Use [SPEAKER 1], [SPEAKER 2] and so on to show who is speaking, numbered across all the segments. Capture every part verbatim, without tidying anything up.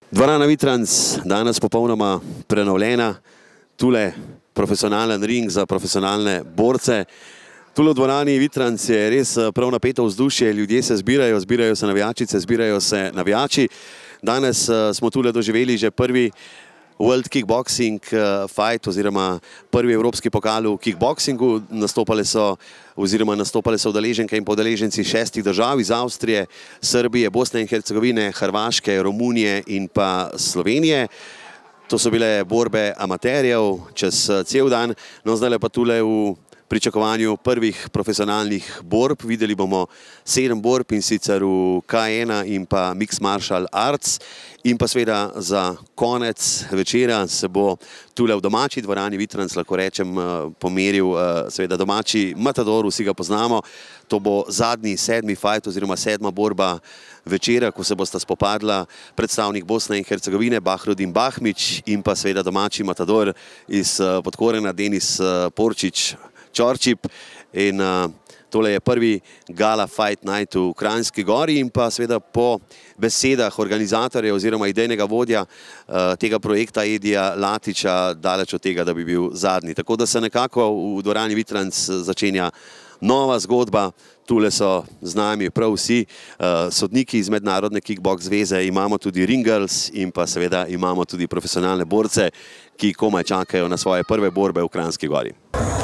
[SPEAKER 1] Dvorana Vitranc, danes popolnoma prenovljena, tule profesionalen ring za profesionalne borce. Tule v dvorani Vitranc je res prav napeto vzdušje, ljudje se zbirajo, zbirajo se navijačice, zbirajo se navijači. Danes smo tule doživeli že prvi World Kickboxing fight oziroma prvi evropski pokal v kickboxingu. Nastopale so oziroma nastopale so udeleženke in podeleženci šestih držav iz Avstrije, Srbije, Bosne in Hercegovine, Hrvaške, Romunije in pa Slovenije. To so bile borbe amaterjev čez cel dan, no zdaj pa tule v pričakovanju prvih profesionalnih borb. Videli bomo sedem borb in sicer v K ena in pa Mixed Martial Arts. In pa seveda za konec večera se bo tule v domači dvorani Vitranc, lahko rečem, pomeril seveda domači Matador, vsi ga poznamo. To bo zadnji sedmi fight oziroma sedma borba večera, ko se bosta spopadla predstavnik Bosne in Hercegovine Bahrudin Bahmić in pa seveda domači Matador iz Podkorena Denis Porčič Čorčip. In tole je prvi gala fight night v Kranjski Gori in pa seveda po besedah organizatorja oziroma idejnega vodja tega projekta Edija Latiča daleč od tega, da bi bil zadnji. Tako da se nekako v dvorani Vitranc začenja nova zgodba. Tule so z nami prav vsi sodniki iz Mednarodne kickbox zveze, imamo tudi ring girls in pa seveda imamo tudi profesionalne borce, ki komaj čakajo na svoje prve borbe v Kranjski Gori.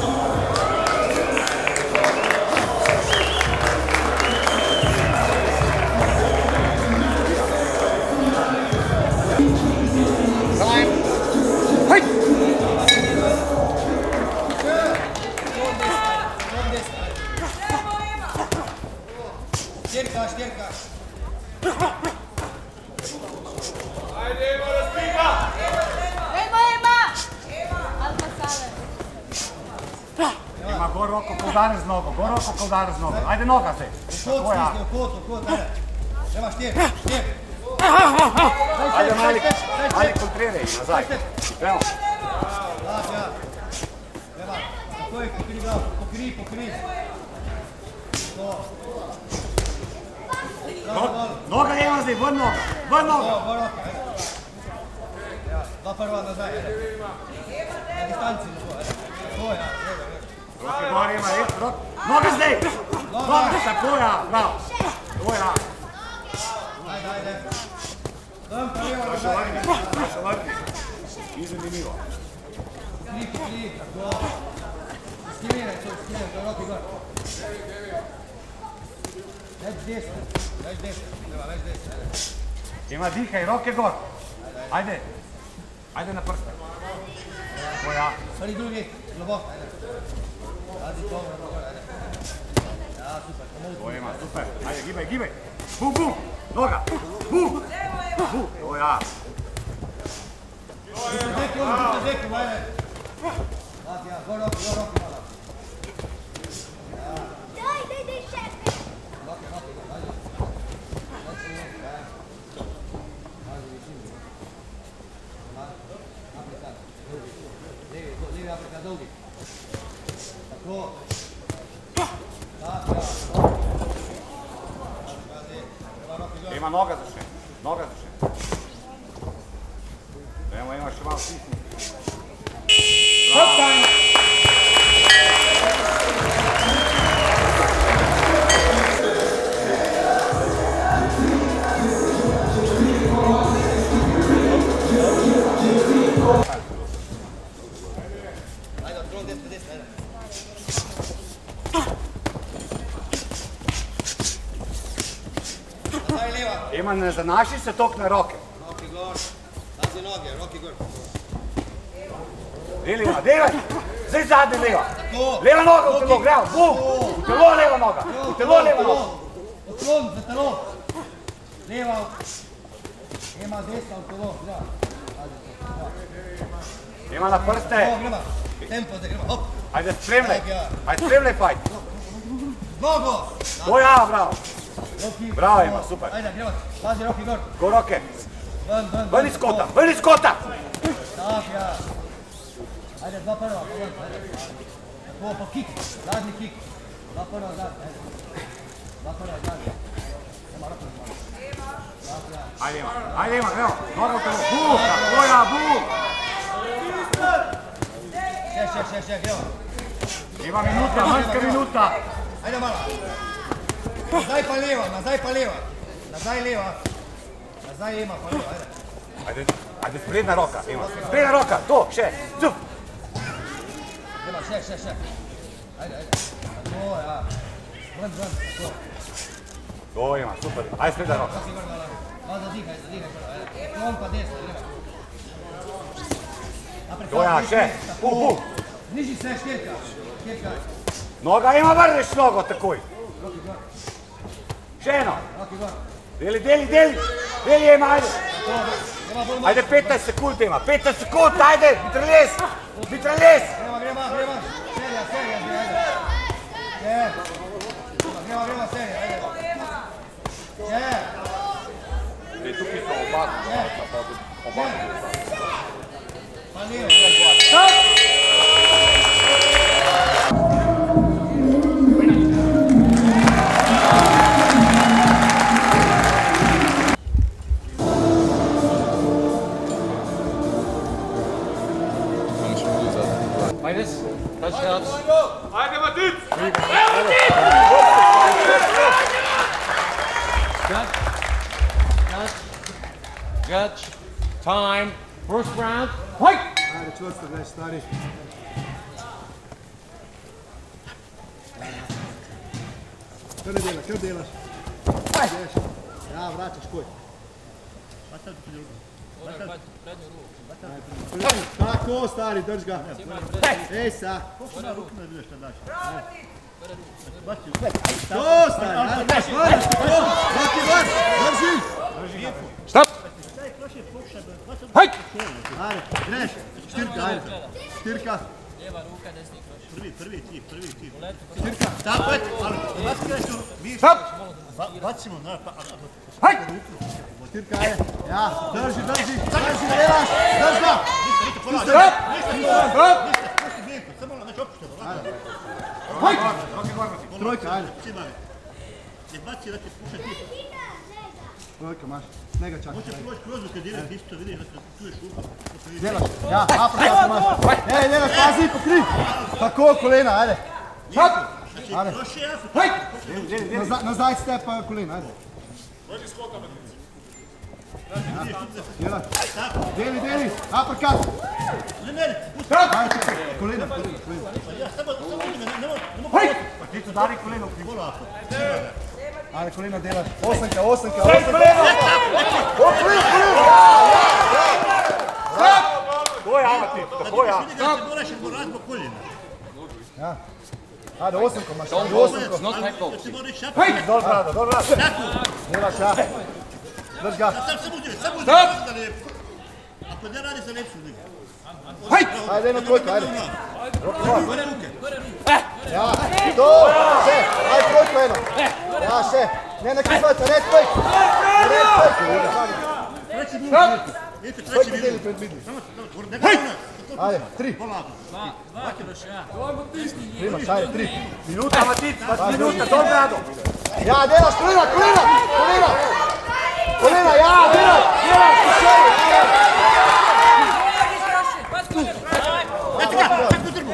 [SPEAKER 2] Gor roko, ko udari z nogo, gor roko, ko udari z nogo. Ajde noga se.
[SPEAKER 3] Kot, stisni, kot, kot, daj. Nema štir, štir.
[SPEAKER 2] Ajde Malik, Malik kontriraj, nazaj. Evo.
[SPEAKER 3] Lap, ja. Nema, takoj, pokri glav, pokri, pokri. To.
[SPEAKER 2] Noga nema zdaj, ven noga, ven noga.
[SPEAKER 3] Gor roka, ajde. Ja, dva prva nazaj, ajde. Na distanci, to, ja.
[SPEAKER 2] Roke gori ima, rok, noga zdaj! Noga, tako ja, bravo. To ja.
[SPEAKER 3] Ajde, ajde. Dam pa levo
[SPEAKER 2] nazaj. Še vrni, še vrni. Ni zanimivo.
[SPEAKER 3] Kri, kri, tako. Skimiraj, čo, skimiraj, to roki gor. Več desno, več desno, treba, več desno.
[SPEAKER 2] Ima dihaj, roke gor. Ajde. Ajde na prste. To ja.
[SPEAKER 3] Stvari drugi, globoko, ajde. Ajde, dobro, dobro, ajde. Ja, super, pomoć.
[SPEAKER 2] To ima, super. Ajde, gibaj, gibaj. Bum, bum, noga. Bum, bum, to ja.
[SPEAKER 3] Super dekom, super dekom, ajde. Lati, ja, gor roki, gor roki, malo.
[SPEAKER 4] Daj, daj, daj, šef.
[SPEAKER 3] Roki, roki, ajde. Levi Afrika, dolgi. Tako. Tako, ja.
[SPEAKER 2] Ima noga za še, noga za še. Evo, ima še malo stisni. Bravo! Ima, ne zanaši se tok na roke.
[SPEAKER 3] Roki gor, zadnje noge, roki gor.
[SPEAKER 2] Delima, delaj! Zdaj zadnje leva.
[SPEAKER 3] Tako.
[SPEAKER 2] Leva noga v telo, grev, bum! V telo leva noga, v telo leva noga.
[SPEAKER 3] Odklon za telo. Leva. Ima desna v telo, grev.
[SPEAKER 2] Ima na prste.
[SPEAKER 3] O, grema. Tempo zdaj, grema, hop.
[SPEAKER 2] Ajde, spremljaj. Ajde, spremljaj fajt.
[SPEAKER 3] Nogo.
[SPEAKER 2] To ja, bravo. Bravo ima, super.
[SPEAKER 3] Ajde, gremo, pazi roki gor.
[SPEAKER 2] Go roke.
[SPEAKER 3] Ven, ven, ven.
[SPEAKER 2] Ven iz kota, ven iz kota!
[SPEAKER 3] Tak, ja. Ajde, dva prva, ven, ajde. Tako, pa kik, zadnji kik. Dva prva, zadnji, ajde. Dva prva, zadnji. Nema roka, nema. Tak, ja.
[SPEAKER 2] Ajde ima, ajde ima, evo, noga u telo, buk, tako ja, buk.
[SPEAKER 3] Še, še, še, še, evo.
[SPEAKER 2] Ima minuta, manjska minuta.
[SPEAKER 3] Ajde malo. Nazaj pa leva, nazaj pa leva. Nazaj leva. Nazaj ima pa leva, ajde.
[SPEAKER 2] Ajde, ajde, sprednja roka, ima. Sprednja roka, to, še, cuf.
[SPEAKER 3] Ima, še, še, še. Ajde, ajde. To, ja. Ven, ven, to.
[SPEAKER 2] To ima, super. Ajde, sprednja roka.
[SPEAKER 3] Malo zadihaj, zadihaj, ajde. Klon pa desno, gremo.
[SPEAKER 2] To ja, še, buk, buk.
[SPEAKER 3] Niži se, štirka. Štirka.
[SPEAKER 2] Noga ima, vrneš nogo takoj. Še eno. Deli, deli, deli. Deli ima, ajde. Ajde, petnajst sekund ima. petnajst sekund, ajde. Mitraljez. Mitraljez.
[SPEAKER 3] Gremo, gremo, gremo. Serija, serija, ajde. Še. Gremo, gremo, serija, ajde. Še.
[SPEAKER 2] Tukaj so oba. Oba.
[SPEAKER 3] Pa lijevo.
[SPEAKER 2] Stop!
[SPEAKER 4] Minus, touchdowns.
[SPEAKER 2] Ajde, Matic!
[SPEAKER 4] Judge, judge, judge, time, first round, fight!
[SPEAKER 3] Ajde, čvrsto, gledaj, stari. Kaj ne delaš, kaj delaš? Ideš. Ja, vraćaš koj. Tako, stari, drž ga. Ej, sa. To, stari, ajde, daš, vrš, vrti, vrš, drži.
[SPEAKER 4] Stop! Fight!
[SPEAKER 3] Ajde, greš, štirka, ajde, štirka.
[SPEAKER 5] Prvi, prvi ti, prvi ti.
[SPEAKER 3] Štirka, tako je, ali, baci greš tu.
[SPEAKER 4] Stop!
[SPEAKER 5] Bacimo, na, pa,
[SPEAKER 4] Fight!
[SPEAKER 3] Štirka, ajde, ja, drži, drži, drži, delaš, drž ga.
[SPEAKER 4] Stop! Stop!
[SPEAKER 5] samo malo, znači opušte,
[SPEAKER 4] Fight!
[SPEAKER 3] Trojka, ajde.
[SPEAKER 5] ne baci da će pušat ti.
[SPEAKER 3] Trojka, maš, ne ga čak.
[SPEAKER 5] Hoće proći kroz kad direkt isto, vidiš da čuješ upa.
[SPEAKER 3] Delaš, ja, apravo, maš. Ej, delaš, pazi, pokri. Tako, kolena, ajde.
[SPEAKER 4] Stop!
[SPEAKER 3] Ajde.
[SPEAKER 5] Još je jasno.
[SPEAKER 4] Fight!
[SPEAKER 3] Nazaj, nazaj step kolena, ajde. Delaš, deli, deli, uppercut.
[SPEAKER 5] Ne, ne, pusti.
[SPEAKER 3] Ajde, kolena, kolena, kolena.
[SPEAKER 5] Ja, samo, samo ne, ne, ne, ne,
[SPEAKER 4] Fight!
[SPEAKER 2] Ti tu dari koleno u krivu.
[SPEAKER 3] Ajde, kolena, delaš. Osanka, osanka, osanka.
[SPEAKER 2] To je Amatic, tako ja.
[SPEAKER 5] vidi da se moraš razbo koljena.
[SPEAKER 3] Ja. Ajde, osanko, maš, ajde, osanko.
[SPEAKER 4] It's not technical.
[SPEAKER 5] Da se moraš šapati.
[SPEAKER 2] Dobro rado, dobro rado.
[SPEAKER 3] Delaš, ja. Drž ga.
[SPEAKER 5] Sam, samo uzeli, samo uzeli,
[SPEAKER 4] Stop!
[SPEAKER 5] za lepšu. Ako ne radi za lepšu, uzeli.
[SPEAKER 4] Fight!
[SPEAKER 3] Ajde, jedna trojka, ajde.
[SPEAKER 5] Gore ruke.
[SPEAKER 3] Ja, to, še, ajde, trojka, jedno. Ja, še. Ne, ne krizvajte, red fake. Red fake.
[SPEAKER 5] Treći minut. Vidite, treći
[SPEAKER 3] Trojka deli
[SPEAKER 5] minut.
[SPEAKER 3] pred midli.
[SPEAKER 5] Samo, samo, ne gledaj ona.
[SPEAKER 3] Ajde, tri.
[SPEAKER 5] Polako.
[SPEAKER 3] Primaš, ajde, tri.
[SPEAKER 2] Minuta, Amatic, minuta, dobro rado.
[SPEAKER 3] Ja, delaš, kolena, kolena, kolena. Kolena, ja, delaš, delaš, pošalje.
[SPEAKER 5] Eto ga, tako trbu.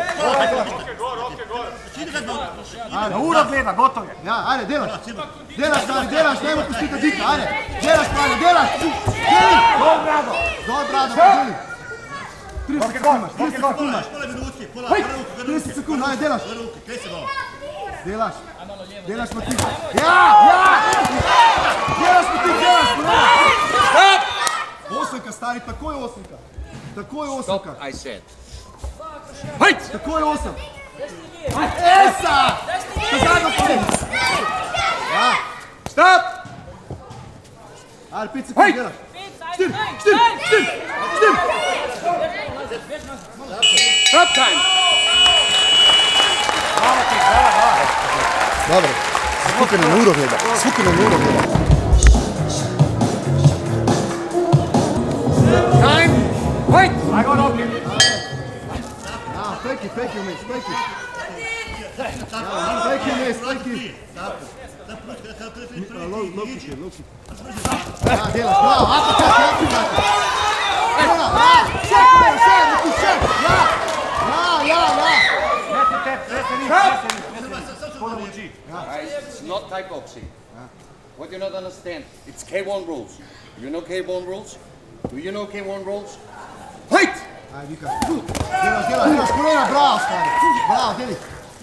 [SPEAKER 2] Na uro gleda, gotov je.
[SPEAKER 3] Ja, ajde, delaš. Delaš, stari, delaš, nemoj pustiti da dika, ajde. Delaš, stari, delaš. Deli.
[SPEAKER 2] Dobro rado.
[SPEAKER 3] Dobro, rado, podeli. trideset
[SPEAKER 2] Roke
[SPEAKER 3] sekund
[SPEAKER 2] gol,
[SPEAKER 3] imaš,
[SPEAKER 2] roke
[SPEAKER 3] trideset
[SPEAKER 2] gol.
[SPEAKER 3] sekund imaš.
[SPEAKER 5] Pola minuti, pola, gore ruke, gore ruke.
[SPEAKER 3] trideset sekund, ajde, delaš.
[SPEAKER 5] Gore ruke, krej se malo.
[SPEAKER 3] Delaš. Delaš mo ti. Ja, ja. Delaš mo ti, delaš, kolena.
[SPEAKER 4] Stop!
[SPEAKER 3] Osanka, stari, tako je osanka. Tako je
[SPEAKER 4] Stop,
[SPEAKER 3] osanka.
[SPEAKER 4] I said. Fight!
[SPEAKER 3] Tako je osam. Esa! Zadnjo kolena. Ja.
[SPEAKER 4] Stop!
[SPEAKER 3] Ajde, pet sekund,
[SPEAKER 4] Hej!
[SPEAKER 3] delaš. Štir, štir, štir, štir.
[SPEAKER 4] Stop time!
[SPEAKER 3] Dobro. Skupina na uro gleda. Skupina na uro gleda.
[SPEAKER 4] Time! Fight!
[SPEAKER 2] Aj go roke.
[SPEAKER 3] Ja, fake it, fake it, mate, fake it. Fake him, Mes, fake him. Low kick, low kick. Ja, delaš, bravo, apa kak, ja, privati. Ja, še, še, neki še, ja, ja, ja, ja.
[SPEAKER 6] It's not Thai boxing. What you not understand? It's K one rules. You know K one rules? Do you know K one rules? Fight!
[SPEAKER 3] Ajde, Vika. Delaš, delaš, delaš, kolena, bravo, stari. Bravo, deli.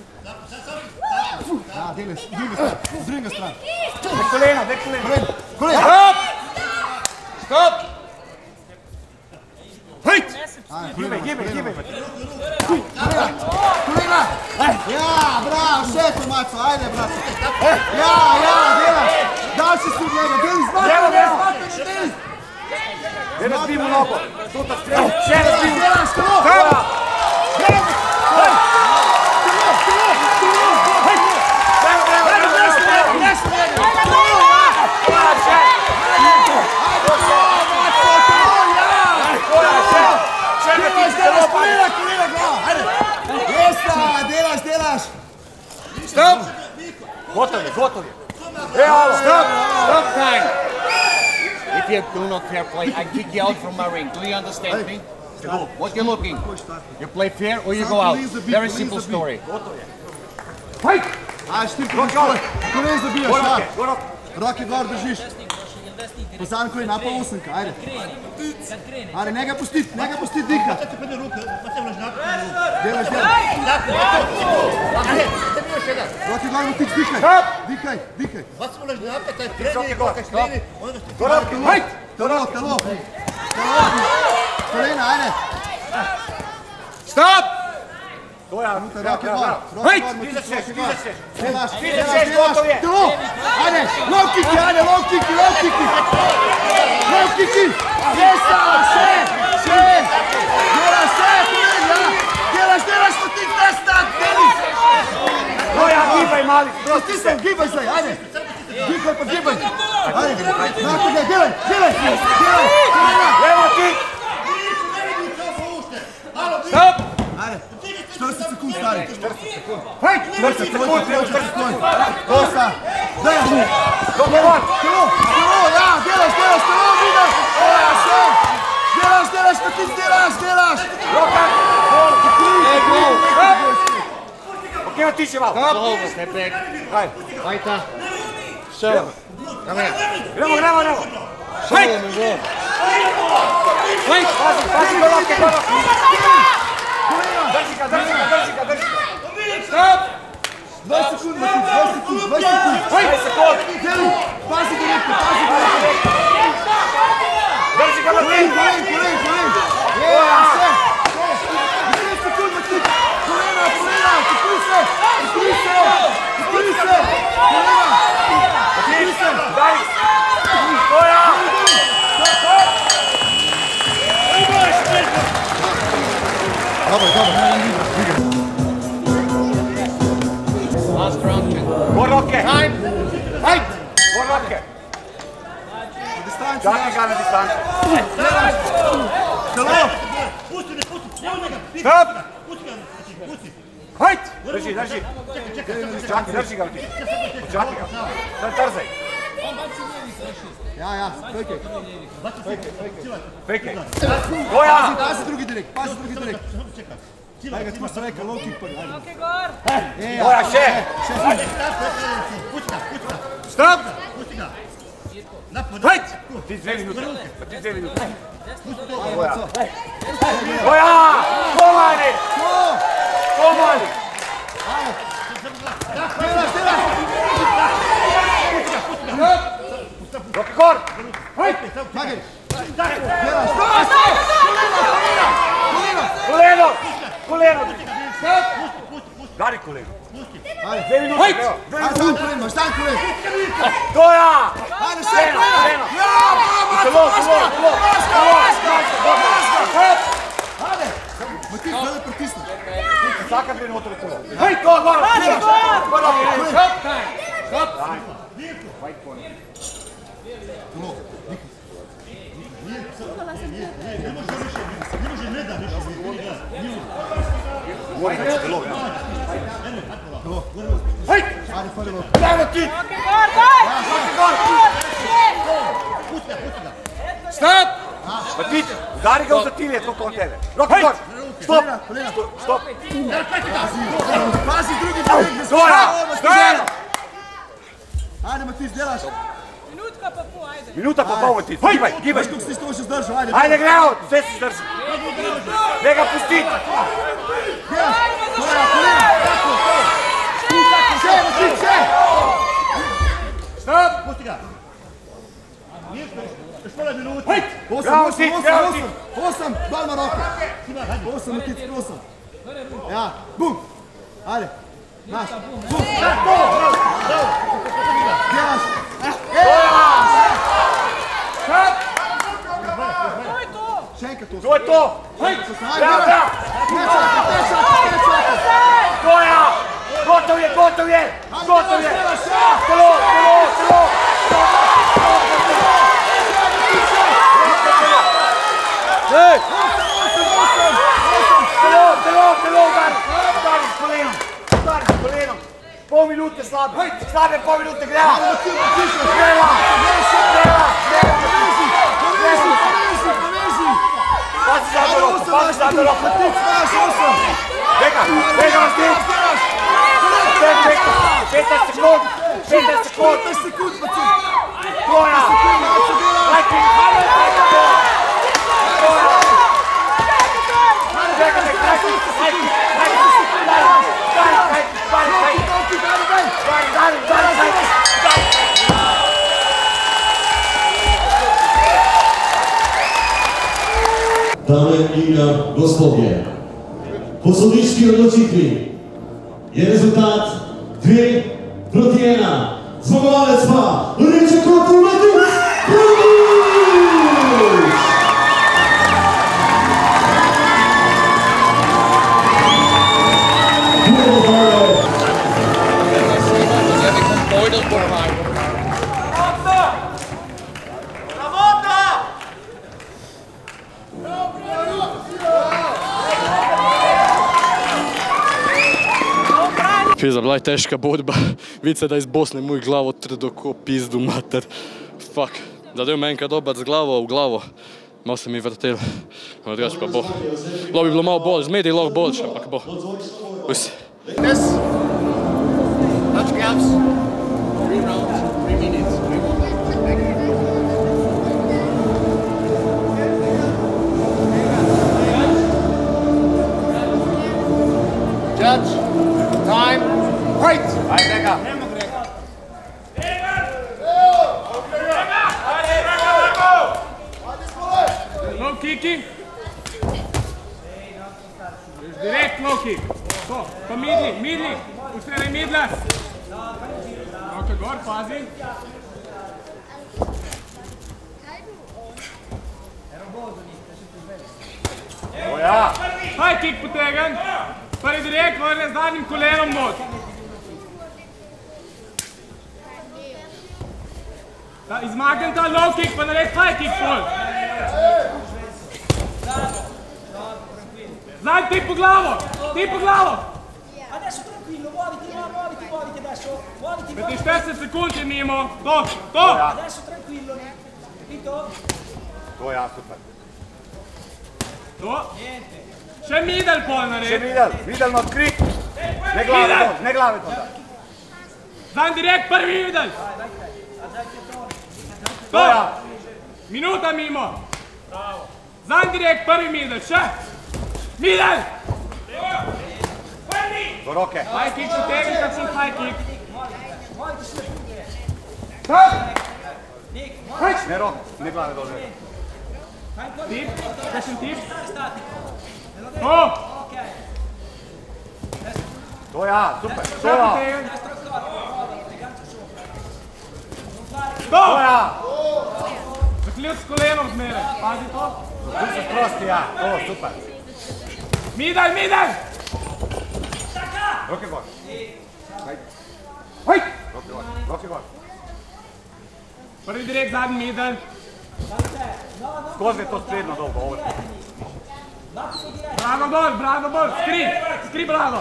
[SPEAKER 3] Ja, deli, s druge strane, s druge strane.
[SPEAKER 2] Dek kolena, dek kolena.
[SPEAKER 3] Kolena.
[SPEAKER 4] Stop! Stop! Fight!
[SPEAKER 2] Gibaj, gibaj, gibaj.
[SPEAKER 3] Kolena, kolena. Ja, bravo, še to, Maco, ajde, braco. Ja, ja, delaš. Dal si si njega, deli, zmati,
[SPEAKER 2] Levo, levo.
[SPEAKER 3] zmati, deli.
[SPEAKER 2] Ne razbijemo nogo. Tuta strel. Še razbijemo.
[SPEAKER 3] Delaš, kolo. Delaš, delaš.
[SPEAKER 4] Stop!
[SPEAKER 2] Gotov je, gotov je. E, alo.
[SPEAKER 4] Stop! Stop time!
[SPEAKER 6] If you do not fair play, I kick you out from my ring. Do you understand me? What you looking? You play fair or you go out? Very simple story.
[SPEAKER 4] Fight!
[SPEAKER 3] Ajde, štim, kolena, kolena zabijaš, ja.
[SPEAKER 2] Goroke, goroke.
[SPEAKER 3] Roke gor držiš. Pozadnji kolena, napal osemka, ajde. Ajde, ne ga pustit, ne ga pustit, dika. Delaš, delaš. Roke gor mu tič, dikaj. Dikaj, dikaj.
[SPEAKER 2] Goroke,
[SPEAKER 4] Fight!
[SPEAKER 3] Telo, telo. Kolena, ajde.
[SPEAKER 4] Stop!
[SPEAKER 2] To ja,
[SPEAKER 3] Roke gor, roke
[SPEAKER 4] Hej!
[SPEAKER 3] gor mu tič,
[SPEAKER 2] Stižeš,
[SPEAKER 3] roke gor.
[SPEAKER 2] stižeš.
[SPEAKER 3] Delaš,
[SPEAKER 2] Stižeš,
[SPEAKER 3] delaš, delaš.
[SPEAKER 2] gotov je.
[SPEAKER 3] Telo, ajde. Low kicki, ajde, low kicki, low kicki. Low kicki. Jesa, še, še. Delaš, še, kolena. Delaš, delaš, mu tič, nestak, deli.
[SPEAKER 2] To ja, gibaj mali.
[SPEAKER 3] Stisnem, gibaj se, ajde. Gibaj pa gibaj. Ajde, nakon ga, delaj, delaj, delaj, kolena.
[SPEAKER 2] Levo ti.
[SPEAKER 4] Stop!
[SPEAKER 3] Ajde, četrdeset sekund stari.
[SPEAKER 4] Fight!
[SPEAKER 3] četrdeset sekund, četrdeset sekund. Dosta. Daj,
[SPEAKER 2] Dobro, gol.
[SPEAKER 3] telo, telo, ja, delaš, delaš, telo, vidim. Ja, še. Delaš, delaš, pa ti delaš, delaš.
[SPEAKER 2] Roka. Gol.
[SPEAKER 3] E, gol.
[SPEAKER 2] Ok, otiši malo.
[SPEAKER 6] Slow, step back.
[SPEAKER 2] Hajde.
[SPEAKER 6] Fighter. Show. Come here.
[SPEAKER 2] Gremo, gremo, gremo.
[SPEAKER 4] Fight! Fight!
[SPEAKER 2] Pazi, pazi, goroke, goroke. Drži ga, drži ga, drži ga, drži ga.
[SPEAKER 4] Stop!
[SPEAKER 3] dvajset sekund, Matić, dvajset sekund, dvajset sekund.
[SPEAKER 2] Daj sekund.
[SPEAKER 3] Deli, pazi direktno, pazi direktno.
[SPEAKER 2] Drži ga,
[SPEAKER 3] Kolen,
[SPEAKER 2] Martin.
[SPEAKER 3] kolen, kolen, kolen. Ja, še. deset sekund, Matić. Kolena, kolena, čekri se, čekri se, čekri se. Kolena, čekri se.
[SPEAKER 2] Daj. To ja.
[SPEAKER 3] Dobro, dobro.
[SPEAKER 6] Last round.
[SPEAKER 2] Goroke.
[SPEAKER 6] Time. Fight!
[SPEAKER 2] Goroke.
[SPEAKER 3] Distanci,
[SPEAKER 2] Čakaj ga na distanci.
[SPEAKER 3] telo.
[SPEAKER 2] Stop.
[SPEAKER 4] Fight!
[SPEAKER 2] Drži, drži. Čakaj, drži ga. Čakaj ga. Sad trzaj.
[SPEAKER 3] Ja, ja, pekaj.
[SPEAKER 2] Pekaj. To ja.
[SPEAKER 3] Pazi drugi direkt, pazi drugi direkt. Daj ga tu se reka, low kick pa. E,
[SPEAKER 2] To ja, še.
[SPEAKER 4] Stop! Fight!
[SPEAKER 2] Ti dve minute. Ti dve minute.
[SPEAKER 3] Ajde, Maco.
[SPEAKER 2] To ja. Komani. Komani.
[SPEAKER 3] Delaš, delaš.
[SPEAKER 2] Roke gor.
[SPEAKER 3] Magaj. Delaš, delaš. Kolena,
[SPEAKER 2] Koleno. Koleno. Dari koleno.
[SPEAKER 3] ajde.
[SPEAKER 2] Dve minute. evo. Dve
[SPEAKER 3] Ajde,
[SPEAKER 2] minute.
[SPEAKER 3] stan kolen, stan kolen.
[SPEAKER 2] To ja.
[SPEAKER 3] Ajde, še kolena. Ja, bravo,
[SPEAKER 2] Telo,
[SPEAKER 3] Maco,
[SPEAKER 2] telo,
[SPEAKER 3] maška,
[SPEAKER 2] telo.
[SPEAKER 3] maška,
[SPEAKER 2] Telo,
[SPEAKER 3] maška,
[SPEAKER 2] maška,
[SPEAKER 3] maška. Ajde. Matić, sada pritisni.
[SPEAKER 2] Saka dve minuto telo. Hej, to gor. Gor.
[SPEAKER 4] Stop time! Stop!
[SPEAKER 5] Ne može više, ne može ne da više.
[SPEAKER 3] Hajde! Ajde, fali loptu.
[SPEAKER 2] Bravo ti!
[SPEAKER 5] Pusti ga, pusti ga.
[SPEAKER 4] Stop!
[SPEAKER 2] Ma ti, udari ga u zatilje, toliko on tebe. Roki gor! Stop! Stop!
[SPEAKER 3] Pazi drugi drugi.
[SPEAKER 2] Stoja! Stoja!
[SPEAKER 3] Ajde, Matić, delaš.
[SPEAKER 7] Minutka pa pol, ajde.
[SPEAKER 2] Minuta pa pol, Matić. Gibaj, gibaj.
[SPEAKER 3] Veš koliko si to še zdržao, ajde.
[SPEAKER 2] Ajde, greo, sve si zdrži. Ne ga pustiti.
[SPEAKER 3] Delaš. Kolena, kolena. Tako, to. Še, Matić, še.
[SPEAKER 5] Stop! Pusti ga. Nije što, još pola minuta.
[SPEAKER 3] Osam,
[SPEAKER 2] Bravo,
[SPEAKER 3] osam,
[SPEAKER 2] Matić,
[SPEAKER 3] osam,
[SPEAKER 2] bravo,
[SPEAKER 3] osam. Osam, bal na roke. Osam, Matić, osam. Ja, bum. Ajde. Naš. Bum. Delaš.
[SPEAKER 7] To je to!
[SPEAKER 3] Še enkrat to.
[SPEAKER 2] To je to!
[SPEAKER 3] Ajde,
[SPEAKER 2] Bravo, bravo!
[SPEAKER 3] ne čakaj, ne čakaj, ne čakaj.
[SPEAKER 2] Stoja! Gotov je, gotov je! Gotov je!
[SPEAKER 3] Delaš, delaš.
[SPEAKER 2] Telo, telo, telo!
[SPEAKER 1] Ej!
[SPEAKER 2] Telo, telo, telo, udari! Udari s kolenom! Udari s kolenom! Pol minute slabe! Slabe pol minute, greva! Greva! Greva! Pazi zadnjo roko, pazi zadnjo roko! Vega, vega vas ti! petnaest sekund! petnaest sekund!
[SPEAKER 3] petnaest sekund, Matić.
[SPEAKER 2] Stoja! Hajde! Stoja! Vega, nek, hajde! Hajde! Hajde! Hajde! Hajde! Hajde!
[SPEAKER 8] Dame in gospodje, po sodniški odločitvi je rezultat dve proti ena. Zmagovalec pa Rdeče kotu Matić Prvić!
[SPEAKER 9] Pizda, bila je teška borba. Vidi se da iz Bosne moj glavo trdo ko pizdu mater. Fuck. Zadel me enkrat dobac z glavo v glavo. Malo se mi vrtel. No, drugače pa bo. Bilo bi bilo malo bolj, zmedi lahko boljše, ampak bo. Usi.
[SPEAKER 6] This. Touch gloves. Three rounds, three minutes. Three Judge, time, fight!
[SPEAKER 2] Ajde ga!
[SPEAKER 4] Low kicki. Direkt low kick. To, pa midli, midli. Usmeraj midla. Roke gor, pazi.
[SPEAKER 2] Stoja!
[SPEAKER 4] High kick potegan. Prvi direkt, vrne z zadnjim kolenom mod. Izmaknem ta low kick, pa nared high kick pol. Zdaj ti po glavo, ti po glavo.
[SPEAKER 7] Adesso tranquillo, muoviti, muoviti, muoviti adesso. Muoviti,
[SPEAKER 4] petinštirideset sekund je mimo. To, to.
[SPEAKER 7] adesso tranquillo. Capito?
[SPEAKER 2] Stoja, super.
[SPEAKER 4] To. Še middle pol
[SPEAKER 2] Še
[SPEAKER 4] nared.
[SPEAKER 2] videl, videl na odkrit. Ne glave dol, ne glave dol.
[SPEAKER 4] Zdaj direkt prvi middle. To.
[SPEAKER 2] Stoja!
[SPEAKER 4] Minuta mimo. Zdaj direkt prvi middle, še. Middle.
[SPEAKER 2] Do roke.
[SPEAKER 4] High kick potegni, kad sem high kick.
[SPEAKER 2] Ne roke, ne glave dol.
[SPEAKER 4] Tip, kakšen tip. To.
[SPEAKER 2] Stoja, super,
[SPEAKER 4] Še
[SPEAKER 2] stoja!
[SPEAKER 4] potegni. To.
[SPEAKER 2] Stoja!
[SPEAKER 4] Zaključ s kolenom zmeraj. Pazi to.
[SPEAKER 2] Tu se sprosti, ja, to, super.
[SPEAKER 4] Middle, middle.
[SPEAKER 2] Roke gor.
[SPEAKER 4] Hej.
[SPEAKER 2] Roke gor, roke gor.
[SPEAKER 4] Prvi direkt, zadnji middle.
[SPEAKER 2] Skozi je to spredno dolgo, ovo.
[SPEAKER 4] Bravo dol, bravo dol, skri, skri bravo.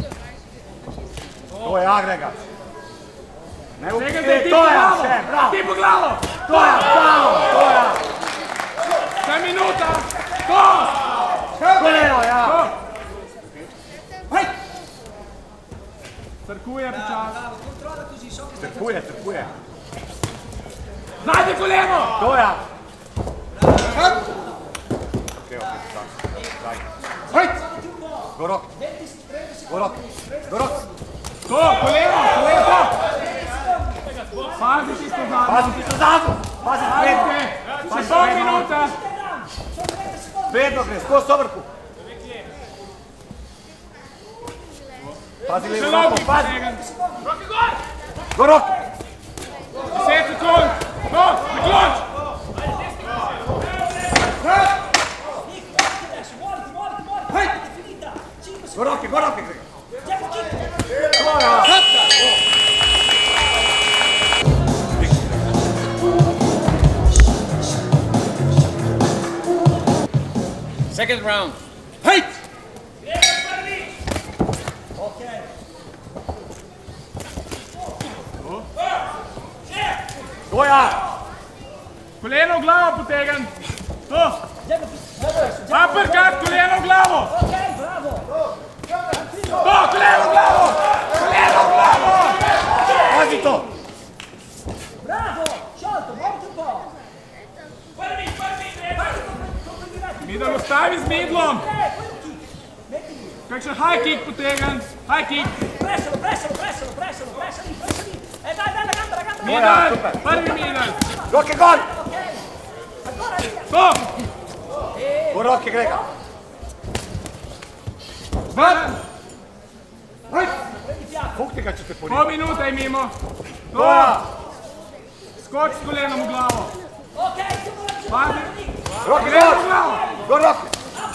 [SPEAKER 2] To je agregat. Ne
[SPEAKER 4] Čekaj,
[SPEAKER 2] ukrije,
[SPEAKER 4] ti
[SPEAKER 2] to
[SPEAKER 4] po
[SPEAKER 2] je,
[SPEAKER 4] glavo,
[SPEAKER 2] še, bravo.
[SPEAKER 4] ti po glavo.
[SPEAKER 2] To je, bravo, to je.
[SPEAKER 4] Še minuta, to.
[SPEAKER 2] Koleno, ja.
[SPEAKER 4] Crkuje počas.
[SPEAKER 2] Crkuje, crkuje.
[SPEAKER 4] Zadnje koleno.
[SPEAKER 2] To je. Hajt! Gorok. Gorok. Gorok.
[SPEAKER 4] To, koleno, koleno. Pazi tisto zadnje.
[SPEAKER 2] Pazi tisto zadnje. Pazi spredno.
[SPEAKER 4] Še pol minuta.
[SPEAKER 2] Spredno gre, skozi sobrku. Pazi levo roko, pazi. Gorok.
[SPEAKER 4] deset sekund. To, zaključ.
[SPEAKER 2] Goroki, goroki gre.
[SPEAKER 6] Second round.
[SPEAKER 2] Hejt! Goja!
[SPEAKER 4] Koleno v glavo potegn. To. Uppercut, koleno v glavo. To, koleno v glavo. Koleno v glavo.
[SPEAKER 2] Pazi to!
[SPEAKER 7] Bravo, sciolto, molto un po'.
[SPEAKER 4] Middle ostavi z middlom. Kakšen high kick potegn. High kick.
[SPEAKER 7] Pressalo, pressalo, pressalo, pressalo, pressalo, pressalo. E dai, dai, la gamba, la gamba.
[SPEAKER 4] Middle, prvi middle.
[SPEAKER 2] Roke gol!
[SPEAKER 7] Ancora via.
[SPEAKER 4] To.
[SPEAKER 2] Goroki gre ga.
[SPEAKER 4] Ven.
[SPEAKER 2] Fukti ga, če te
[SPEAKER 4] Pol
[SPEAKER 2] poriva.
[SPEAKER 4] minuta je mimo. To.
[SPEAKER 2] Goja!
[SPEAKER 4] Skoč s kolenom v glavo.
[SPEAKER 7] Ok, chiudo la chiudo.
[SPEAKER 4] Pazi.
[SPEAKER 2] Roki
[SPEAKER 4] Koleno v
[SPEAKER 2] gol!
[SPEAKER 4] glavo.
[SPEAKER 2] Goroki!
[SPEAKER 7] Ok.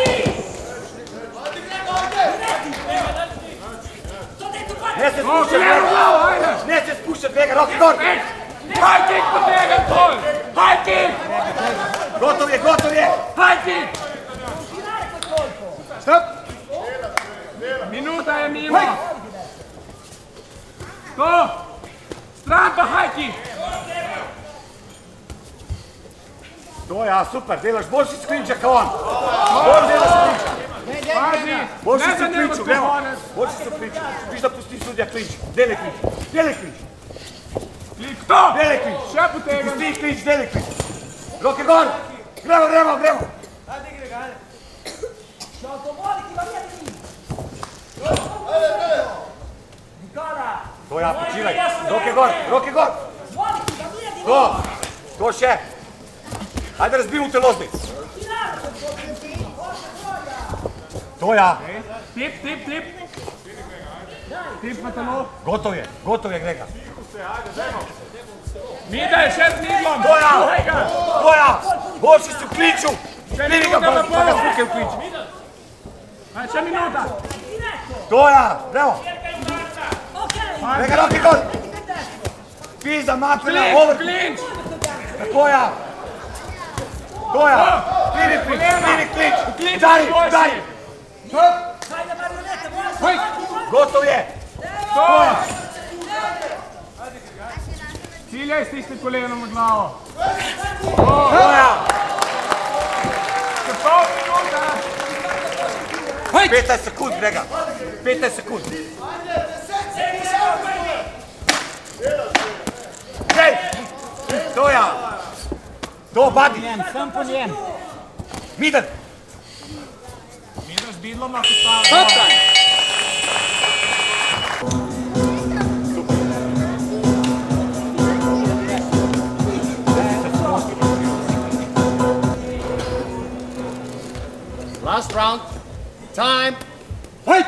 [SPEAKER 7] T'ho detto guarda.
[SPEAKER 2] Ne se
[SPEAKER 4] To,
[SPEAKER 2] spušča
[SPEAKER 4] koleno v
[SPEAKER 2] bega!
[SPEAKER 4] glavo, ajde.
[SPEAKER 2] Ne se spušča bega, Roki gol!
[SPEAKER 4] High kick potegn, Tol. High kick.
[SPEAKER 2] Gotov je, gotov je!
[SPEAKER 4] High kick.
[SPEAKER 7] Tirare quel colpo.
[SPEAKER 2] Stop!
[SPEAKER 4] Minuta je mimo. To. Stran pa high kick.
[SPEAKER 2] To ja, super, delaš boljši s klinča kao on. Bolj delaš s klinča.
[SPEAKER 4] Pazi.
[SPEAKER 2] Boljši
[SPEAKER 4] Ne
[SPEAKER 2] s
[SPEAKER 4] za njega
[SPEAKER 2] klinču, gremo.
[SPEAKER 4] konec.
[SPEAKER 2] Boljši s klinču. Viš da pusti sudja klinč. Dele klinč. Dele klinč.
[SPEAKER 4] Klik. To.
[SPEAKER 2] Dele klinč.
[SPEAKER 4] Še potegn.
[SPEAKER 2] Pusti klinč, dele klinč. Roke gol. Gremo, gremo, gremo.
[SPEAKER 7] Sciolto, muoviti, va via di lì. Nicola.
[SPEAKER 2] To ja, počivaj. Roke gol, roke gol.
[SPEAKER 7] Muoviti, va via di lì.
[SPEAKER 2] To. To še. Ajde razbijmo telozbi.
[SPEAKER 7] Tirare quel colpo. Forza, Goya.
[SPEAKER 2] To ja.
[SPEAKER 4] Tip, tip, tip. Tip na telo.
[SPEAKER 2] Gotov je, gotov je Grega.
[SPEAKER 4] Midaj, še z middlom.
[SPEAKER 2] To ja.
[SPEAKER 4] Sluhaj ga.
[SPEAKER 2] To ja. Boljši si v klinču. Vidi ga,
[SPEAKER 4] minuta
[SPEAKER 2] pa
[SPEAKER 4] na
[SPEAKER 2] ga
[SPEAKER 4] pol.
[SPEAKER 2] fuke v klinču.
[SPEAKER 4] Aj, še minuta.
[SPEAKER 2] To ja, gremo.
[SPEAKER 7] Ok.
[SPEAKER 2] Grega, roke gol. Pizda, mapina,
[SPEAKER 4] Klinč,
[SPEAKER 2] over.
[SPEAKER 4] klinč.
[SPEAKER 2] Tako ja. To ja. Vidi klinč, vidi klinč.
[SPEAKER 4] Klinč,
[SPEAKER 2] Dari,
[SPEAKER 4] boljši.
[SPEAKER 2] dari.
[SPEAKER 7] Fai la marionetta, muoviti.
[SPEAKER 2] Gotov je.
[SPEAKER 4] To. Ciljaj s tistim kolenom v glavo.
[SPEAKER 2] To ja.
[SPEAKER 4] Še pol minuta.
[SPEAKER 2] petnajst sekund, Grega. petnajst sekund. Gej. To ja. To, badi.
[SPEAKER 7] Sam po njem.
[SPEAKER 2] Midan.
[SPEAKER 4] Midaj z middlom lahko stavi.
[SPEAKER 6] Last round. Time.
[SPEAKER 2] Hajt.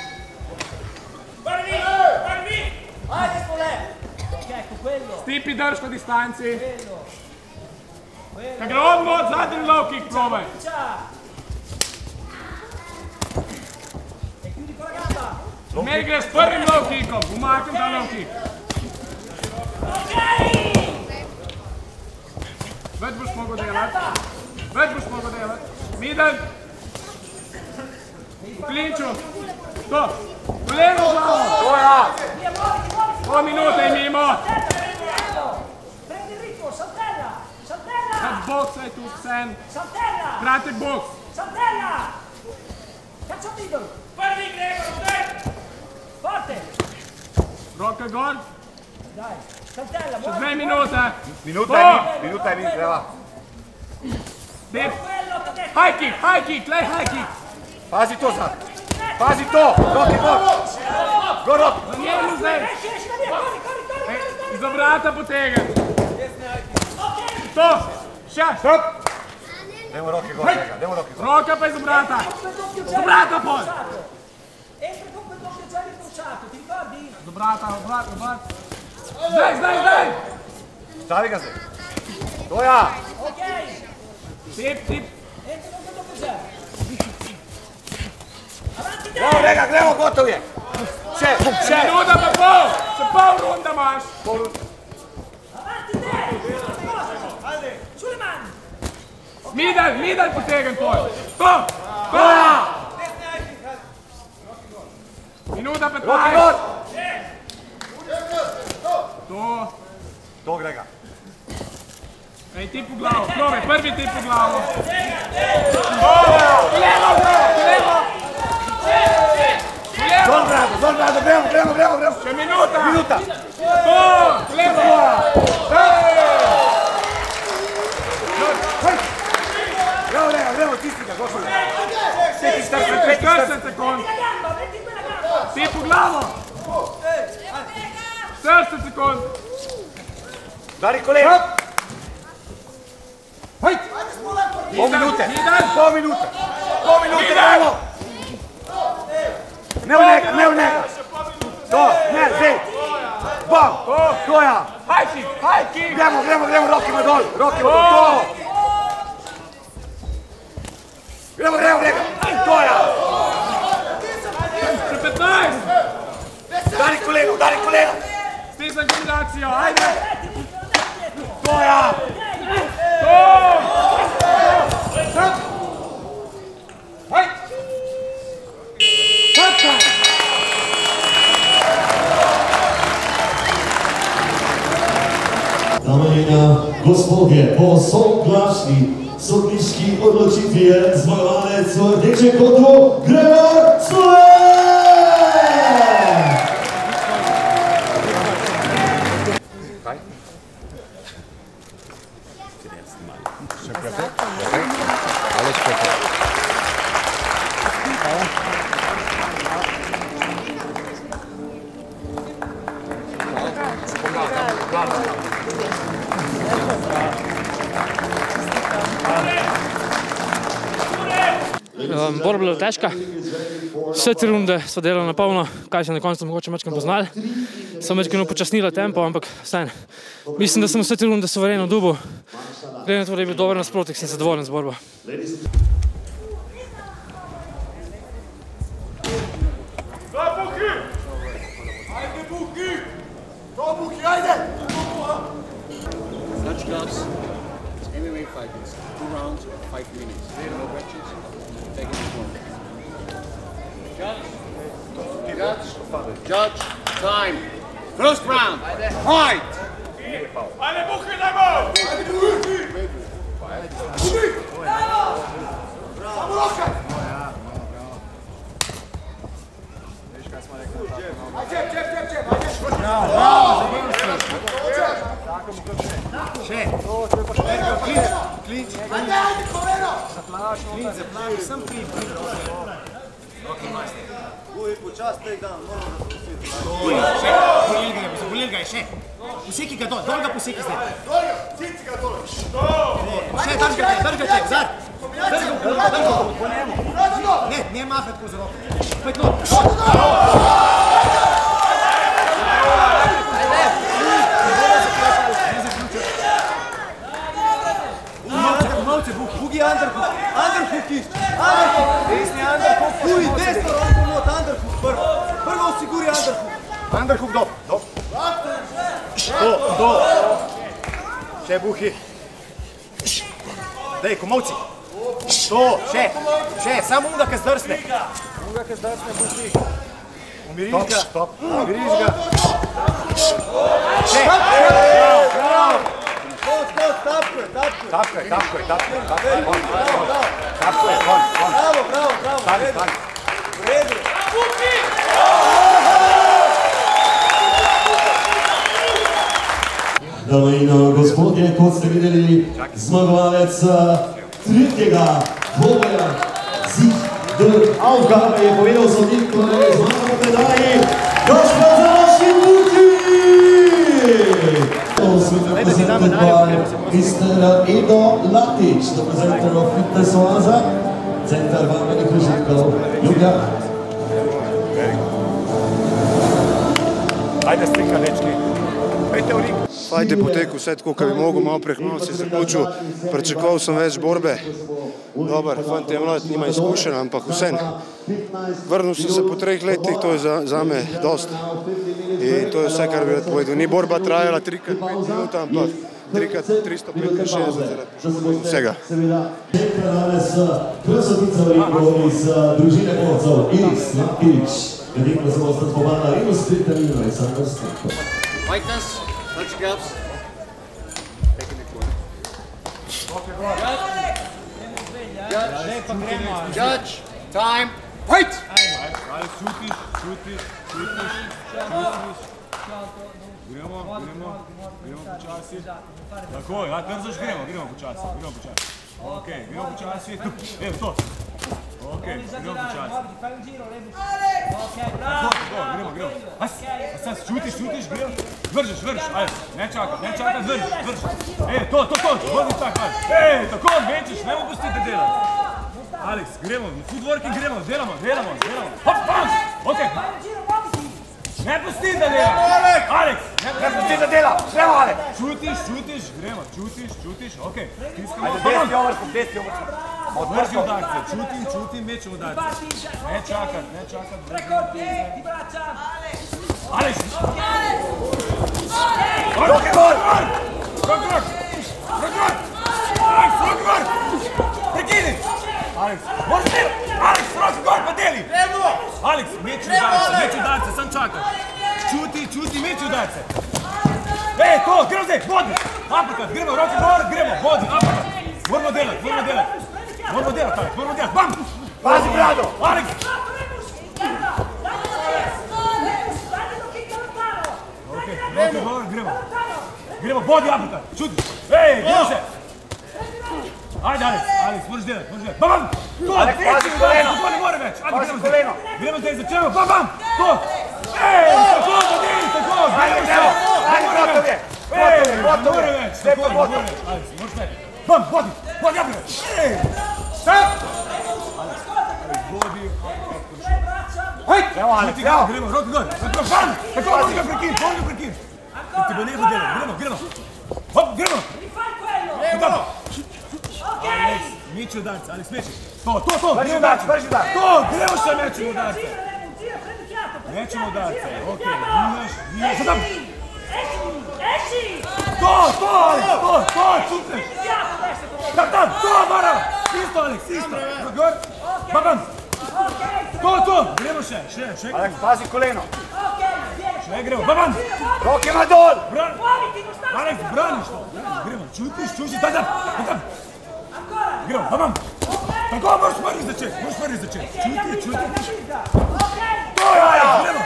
[SPEAKER 7] Ajde, Spolè. Ok, ecco quello.
[SPEAKER 4] Stipi drž na distanci. Ka gre on mod, zadnji low kick probaj.
[SPEAKER 7] Ciao. E chiudi con la gamba.
[SPEAKER 4] Zmeri greš s prvim low kickom, umaknem ta low kick.
[SPEAKER 7] Ok.
[SPEAKER 4] mogel delati. Več boš mogel delati. Middle. V klinču. To. Koleno v glavo.
[SPEAKER 2] To ja.
[SPEAKER 4] Pol minute in mimo.
[SPEAKER 7] Prendi ritmo, saltella. Saltella.
[SPEAKER 4] Kad boksaj tu, sen.
[SPEAKER 7] Saltella.
[SPEAKER 4] Kratek boks.
[SPEAKER 7] Saltella. Cazzo middle. Prvi Gregor, daj. Forte.
[SPEAKER 4] Roka gor.
[SPEAKER 7] Dai. Saltella.
[SPEAKER 4] Še dve minute.
[SPEAKER 2] Minuta je mi, minuta je mi, treba.
[SPEAKER 4] Dip. High kick, high kick, lej high kick.
[SPEAKER 2] Pazi to sad. Pazi to. Roki, gor. Gor, Roki.
[SPEAKER 4] Na njemu zdaj. Iz obrata potegaj. To. Še.
[SPEAKER 2] Stop. Dajmo Roki gor, tega. Dajmo Roki gor.
[SPEAKER 4] Roka pa iz obrata. Z obrata pol.
[SPEAKER 7] Entra con quel doppio giro incrociato, ti ricordi?
[SPEAKER 4] Z obrata, obrata, obrata. Zdaj, zdaj, zdaj.
[SPEAKER 2] Stavi ga zdaj. To ja.
[SPEAKER 7] Ok.
[SPEAKER 4] Tip, tip.
[SPEAKER 7] Entra con quel doppio giro. Avanti te!
[SPEAKER 2] Gremo, Rega, gremo, gotov je. Še, še.
[SPEAKER 4] Minuta pa pol. Še pol runda imaš.
[SPEAKER 7] Avanti te! Ajde! Sulle mani!
[SPEAKER 4] Middle, middle potegaj pol. To. To. Minuta
[SPEAKER 2] Roki
[SPEAKER 4] petnajst.
[SPEAKER 2] gor.
[SPEAKER 4] To.
[SPEAKER 2] To, Grega.
[SPEAKER 4] Ej, tip v glavo. Probaj, prvi tip v glavo. Levo, levo.
[SPEAKER 2] Zon, brado, zon, brado, gremo, gremo, gremo, gremo.
[SPEAKER 4] Še minuta.
[SPEAKER 2] Minuta.
[SPEAKER 4] To. Levo.
[SPEAKER 2] Gremo, Rega, gremo, tisti ga, gošuj.
[SPEAKER 4] štirideset sekund.
[SPEAKER 7] La gamba, metti quella gamba!
[SPEAKER 4] Tip v glavo. štirideset sekund.
[SPEAKER 2] Dari koleno. Hej. Pol minute. Pol minute. Pol minute, gremo. Ne v njega, ne v njega. To, ne, zdaj. Bam. To ja.
[SPEAKER 4] High kick, high kick.
[SPEAKER 2] Gremo, gremo, gremo, rokima dol. Rokima dol, to. Gremo, gremo, gremo. To ja.
[SPEAKER 4] Še petnajst.
[SPEAKER 2] Dari koleno, dari koleno.
[SPEAKER 4] Stisnem kombinacijo, ajde.
[SPEAKER 2] To ja.
[SPEAKER 4] To.
[SPEAKER 2] Hej. Hej.
[SPEAKER 8] Dame in gospodje, po soglasni sodniški odločitvi je zmagovalec v rdečem kotu Gregor Cule!
[SPEAKER 10] Borba bila težka, vse tri runde sva delala na polno, kaj se na koncu mogoče mačkam poznali. Sem mačkam upočasnila tempo, ampak vseeno. Mislim, da sem vse tri runde suvereno dubil. Glede na to, da je bil dober nasprotnik, sem zadovoljen z borbo.
[SPEAKER 2] To Buki! Ajde Buki! To Buki, ajde!
[SPEAKER 6] Dutch gloves, M M A fighters, two rounds, five minutes. No questions. Take it to one. Judge. Judge. Judge. Time. First round. Fight.
[SPEAKER 2] Ajde Buki, dajmo! Ajde Buki! Buki! Samo rokaj! Čep, čep, čep, čep, ajde!
[SPEAKER 3] Še! Klinč!
[SPEAKER 2] Ajde, ajde, koleno!
[SPEAKER 3] Klinč, zaplavi, sem klinč. Roki majster. Uj, počas tek dan, moramo da posveti. Še! Bolel ga je, zabolel ga je, še! Poseki ga dol, dol ga poseki zdaj.
[SPEAKER 2] Dol ga, cici ga dol!
[SPEAKER 3] Še, držgajte, držgajte, zad! Držgajte, držgajte! Ne, ne mahati ko z roko. Pojď no! Bugi underhook, underhook isti, underhook, desni underhook, tuj, desno roko not, underhook, prvo, prvo osiguri underhook.
[SPEAKER 2] Underhook, do, do. Do, do. Še Buki. Dej, komovci. To, še, še, samo unga, kaj zdrsne. Unga, kaj zdrsne, pusti. Umiriš ga. Stop, stop. Umiriš ga. Še. Bravo, bravo. Skot, skot, tapkoj, tapkoj. Tapkoj, tapkoj, tapkoj. Tapkoj, kon, kon. Bravo, bravo, bravo. Stani, stani. V redu.
[SPEAKER 8] Dame in gospodje, kot ste videli, zmagovalec tretjega dvoboja Zid D. Avka je povedal sodnik, ko je zmagal predaji gospod Zalaški Luki! Presented by mister Edo Latič, the presenter of Fitness Oaza, centar varmenih užitkov Ljubljana.
[SPEAKER 2] Ajde stika, dečki. Pejte v ring.
[SPEAKER 3] Fajt je potekel vse tako, kar bi mogel, malo prehmalo se je zaključil, pričakoval sem več borbe. Dobar, fant je mlad, nima izkušenj, ampak vsem. Vrnil sem se po treh letih, to je zame dost. In to je vse, kar bi rad povedal. Ni borba trajala trikrat pet minut, ampak trikrat tristo petinšestdeset zaradi vsega.
[SPEAKER 8] Danes krasotica v ringu iz družine borcev Iris Lampič. Medtem ko se bosta zbogala Rinus Kritalino in Sandor Stanko.
[SPEAKER 6] Fighters, touch gaps. Judge, judge, time, fight!
[SPEAKER 4] Ali šutiš, šutiš, šutiš, šutiš. Gremo, gremo, gremo počasi. Tako, ja, trzaš, gremo, gremo počasi, gremo počasi. Ok, gremo počasi, evo to. Ok, gremo počasi. Tako, tako, gremo, gremo. A sad šutiš, šutiš, gremo. Vržeš, vržeš, ajde, ne čakaj, ne čakaj, vržeš, vržeš. E, to, to, to, vodi tak, ajde. E, tako, većiš, ne mogu pustiti delati. Alex, gremo, footworking gremo, delamo, delamo, delamo. Hop, bam, ok. Ne pusti da dela! Alex!
[SPEAKER 2] Ne pusti da dela! Gremo, Alex!
[SPEAKER 4] Čutiš, čutiš, gremo, čutiš, čutiš, ok. Tiskamo,
[SPEAKER 2] ajde, desni ovrku, desni ovrku.
[SPEAKER 4] Vrši udarce, čutim, čutim, mećem udarce. Ne čakat, ne čakat. Alex!
[SPEAKER 2] Roki gor!
[SPEAKER 4] Roki gor! Roki gor! Alex, roki gor! Prekini! Alex, možeš deli! Alex, roki gor, pa deli! Alex, meći udarce, meći udarce, sam čakam. Čuti, čuti, meći udarce. E, to, gremo zdaj, bodi! Apakat, gremo, roki gor, gremo, bodi, apakat. Moramo delat, moramo delat. Moramo delat, Alex, moramo delat, bam!
[SPEAKER 2] Pazi, Brado!
[SPEAKER 4] Alex! Ok, roki gor, gremo. Gremo, bodi, apakat, čuti. Ej, gremo se! Ajde, Alex, Alex, možeš delat, možeš delat, bam, bam! To,
[SPEAKER 2] Alex, pazi koleno!
[SPEAKER 4] Bodi, more već, ajde,
[SPEAKER 2] Pazi
[SPEAKER 4] gremo se.
[SPEAKER 2] koleno!
[SPEAKER 4] Gremo te, začnemo, bam, bam! To! Ej, tako, bodi, tako, gremo se!
[SPEAKER 2] Ajde, gotov je!
[SPEAKER 4] Ej,
[SPEAKER 2] Gotov
[SPEAKER 4] more
[SPEAKER 2] je!
[SPEAKER 4] već,
[SPEAKER 2] Sve
[SPEAKER 4] tako,
[SPEAKER 2] pa
[SPEAKER 4] more
[SPEAKER 2] gotov!
[SPEAKER 4] već, Alex, možeš već. Bam, bodi, bodi, apakat! Ej! Stop! Alex, bodi, hajde!
[SPEAKER 2] Evo, Alex, evo!
[SPEAKER 4] Gremo, roki gor, tako, bam! Tako, bodi ga prekin, bodi ga prekin! Ti bo neho delo, gremo, gremo! Hop, gremo! Gremo! Alex, meći udarce, Alex, meći. To, to, to,
[SPEAKER 2] vrši udarce, vrši udarce.
[SPEAKER 4] To, gremo se mećemo udarce. Mećemo udarce, okej, vijaš, vijaš, sad tam. To, to, Alex, to, to, cupneš. Tam, tam, to, Mara. Isto, Alex, isto. Gor, bam, bam. To, to, gremo še, še, še.
[SPEAKER 2] Alex, pazi koleno!
[SPEAKER 4] Še gremo, bam, bam.
[SPEAKER 2] Rokima dol!
[SPEAKER 4] Bran, Alex, braniš to. Gremo, čutiš, čutiš, tam, tam, tam. Gremo, bam, bam. Tako, možeš prvi začeti, možeš prvi začeti. Čuti, čuti. To je, Alex, gremo.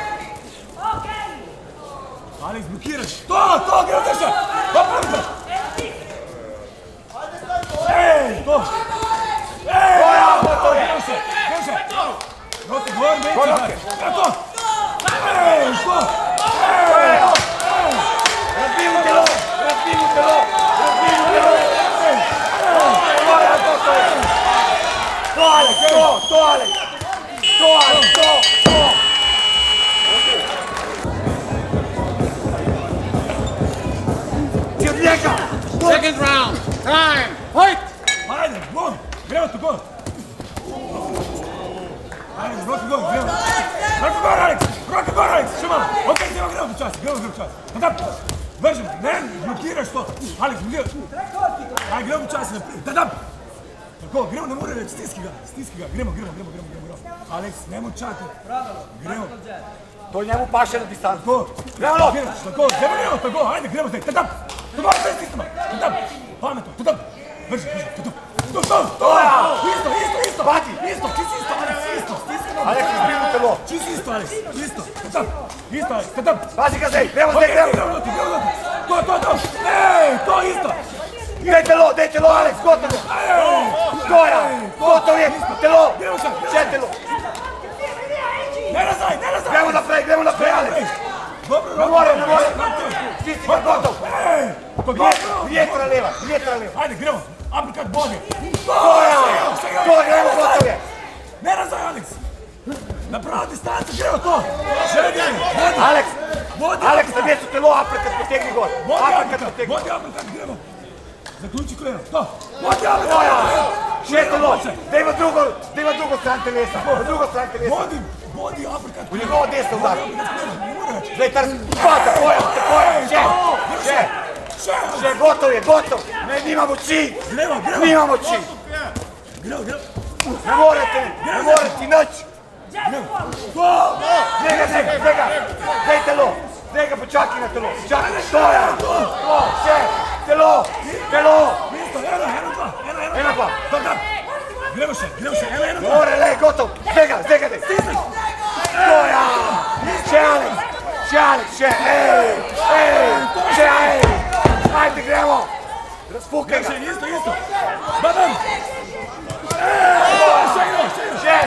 [SPEAKER 4] Alex, blokiraš. To, to, gremo teša. Bam, bam, bam. Ej, to. Ej, gremo se, gremo se. Roki, gor, meći, Alex. Gremo to. Ej, to. Ej,
[SPEAKER 2] razbiju telo, razbiju telo, razbiju telo. To, Alex, to, to, Alex. To, Alex, to, to. Ti od njega.
[SPEAKER 6] Second round, time, fight!
[SPEAKER 4] Ajde, gol, gremo tu gol. Alex, roki gol, gremo. Roki gol, Alex, roki gol, Alex, še malo. Ok, gremo, gremo počasi, gremo, gremo počasi. Tam, vržem, ne, blokiraš to. Alex, blokiraš. Ajde, gremo počasi naprijed, tam, tam. Tako, gremo, ne more več, stiski ga, stiski ga, gremo, gremo, gremo, gremo, gremo. Aleks, nemo čakati. Gremo.
[SPEAKER 2] To njemu paše na distancu.
[SPEAKER 4] Tako,
[SPEAKER 2] gremo lot.
[SPEAKER 4] Tako, gremo, gremo, tako, ajde, gremo zdaj, tadam. Tako, sve stisnemo, tadam. Pametno, tadam. Brže, brže, tadam. To, to, to, isto, isto, isto.
[SPEAKER 2] Pati.
[SPEAKER 4] Isto, čist isto, Aleks, isto, stiskamo.
[SPEAKER 2] Aleks, izbimo telo.
[SPEAKER 4] Čist isto, Aleks, isto, tadam. Isto, Aleks, tadam.
[SPEAKER 2] Pazi ga zdaj, gremo zdaj, gremo.
[SPEAKER 4] Gremo loti, gremo loti. To, to, to. Ej, to isto.
[SPEAKER 2] Daj telo, daj telo, Aleks, gotovo. Goja, gotovo je, telo. Še telo.
[SPEAKER 4] Ne nazaj, ne nazaj.
[SPEAKER 2] Gremo naprej, gremo naprej, Aleks. Ne more, ne more. Stiski ga, gotov. Vjetra leva, vjetra leva.
[SPEAKER 4] Ajde, gremo. Aplikat bodi.
[SPEAKER 2] Goja, goja, gremo, gotov je.
[SPEAKER 4] Ne nazaj, Aleks. Na pravu distancu, gremo to. Še gremo.
[SPEAKER 2] Aleks, Aleks, na mjestu telo, aplikat potegni gor. Aplikat potegni.
[SPEAKER 4] Vodi aplikat, gremo. Zaključi koleno, to. Vodi aplikat.
[SPEAKER 2] Goja, še telo. Daj ima drugo, daj ima drugo stran telesa. Drugo stran telesa.
[SPEAKER 4] Vodi, vodi aplikat.
[SPEAKER 2] U njegovo desno udar. Zdaj tar, pata, poja, poja, še, še. Še, gotov je, gotov. Ne, nima moći.
[SPEAKER 4] Gremo, gremo.
[SPEAKER 2] Nima moći.
[SPEAKER 4] Gremo, gremo.
[SPEAKER 2] Ne morete, ne morete noć. Njega, njega, njega. Daj telo. Njega počaki na telo. Počaki na telo. To, še. Telo. Telo.
[SPEAKER 4] Isto, eno, eno, dva. Eno, eno,
[SPEAKER 2] Eno, dva.
[SPEAKER 4] Da, da. Gremo še, gremo še, eno, eno, dva.
[SPEAKER 2] More, le, gotov. Njega, njega, daj. Stoja. Še, Aleks. Še, Aleks, še. Ej, ej, še, ej. Ajde, gremo. Razpukaj ga.
[SPEAKER 4] Še, isto, isto. Badam. Še, eno, še, eno.
[SPEAKER 2] Še.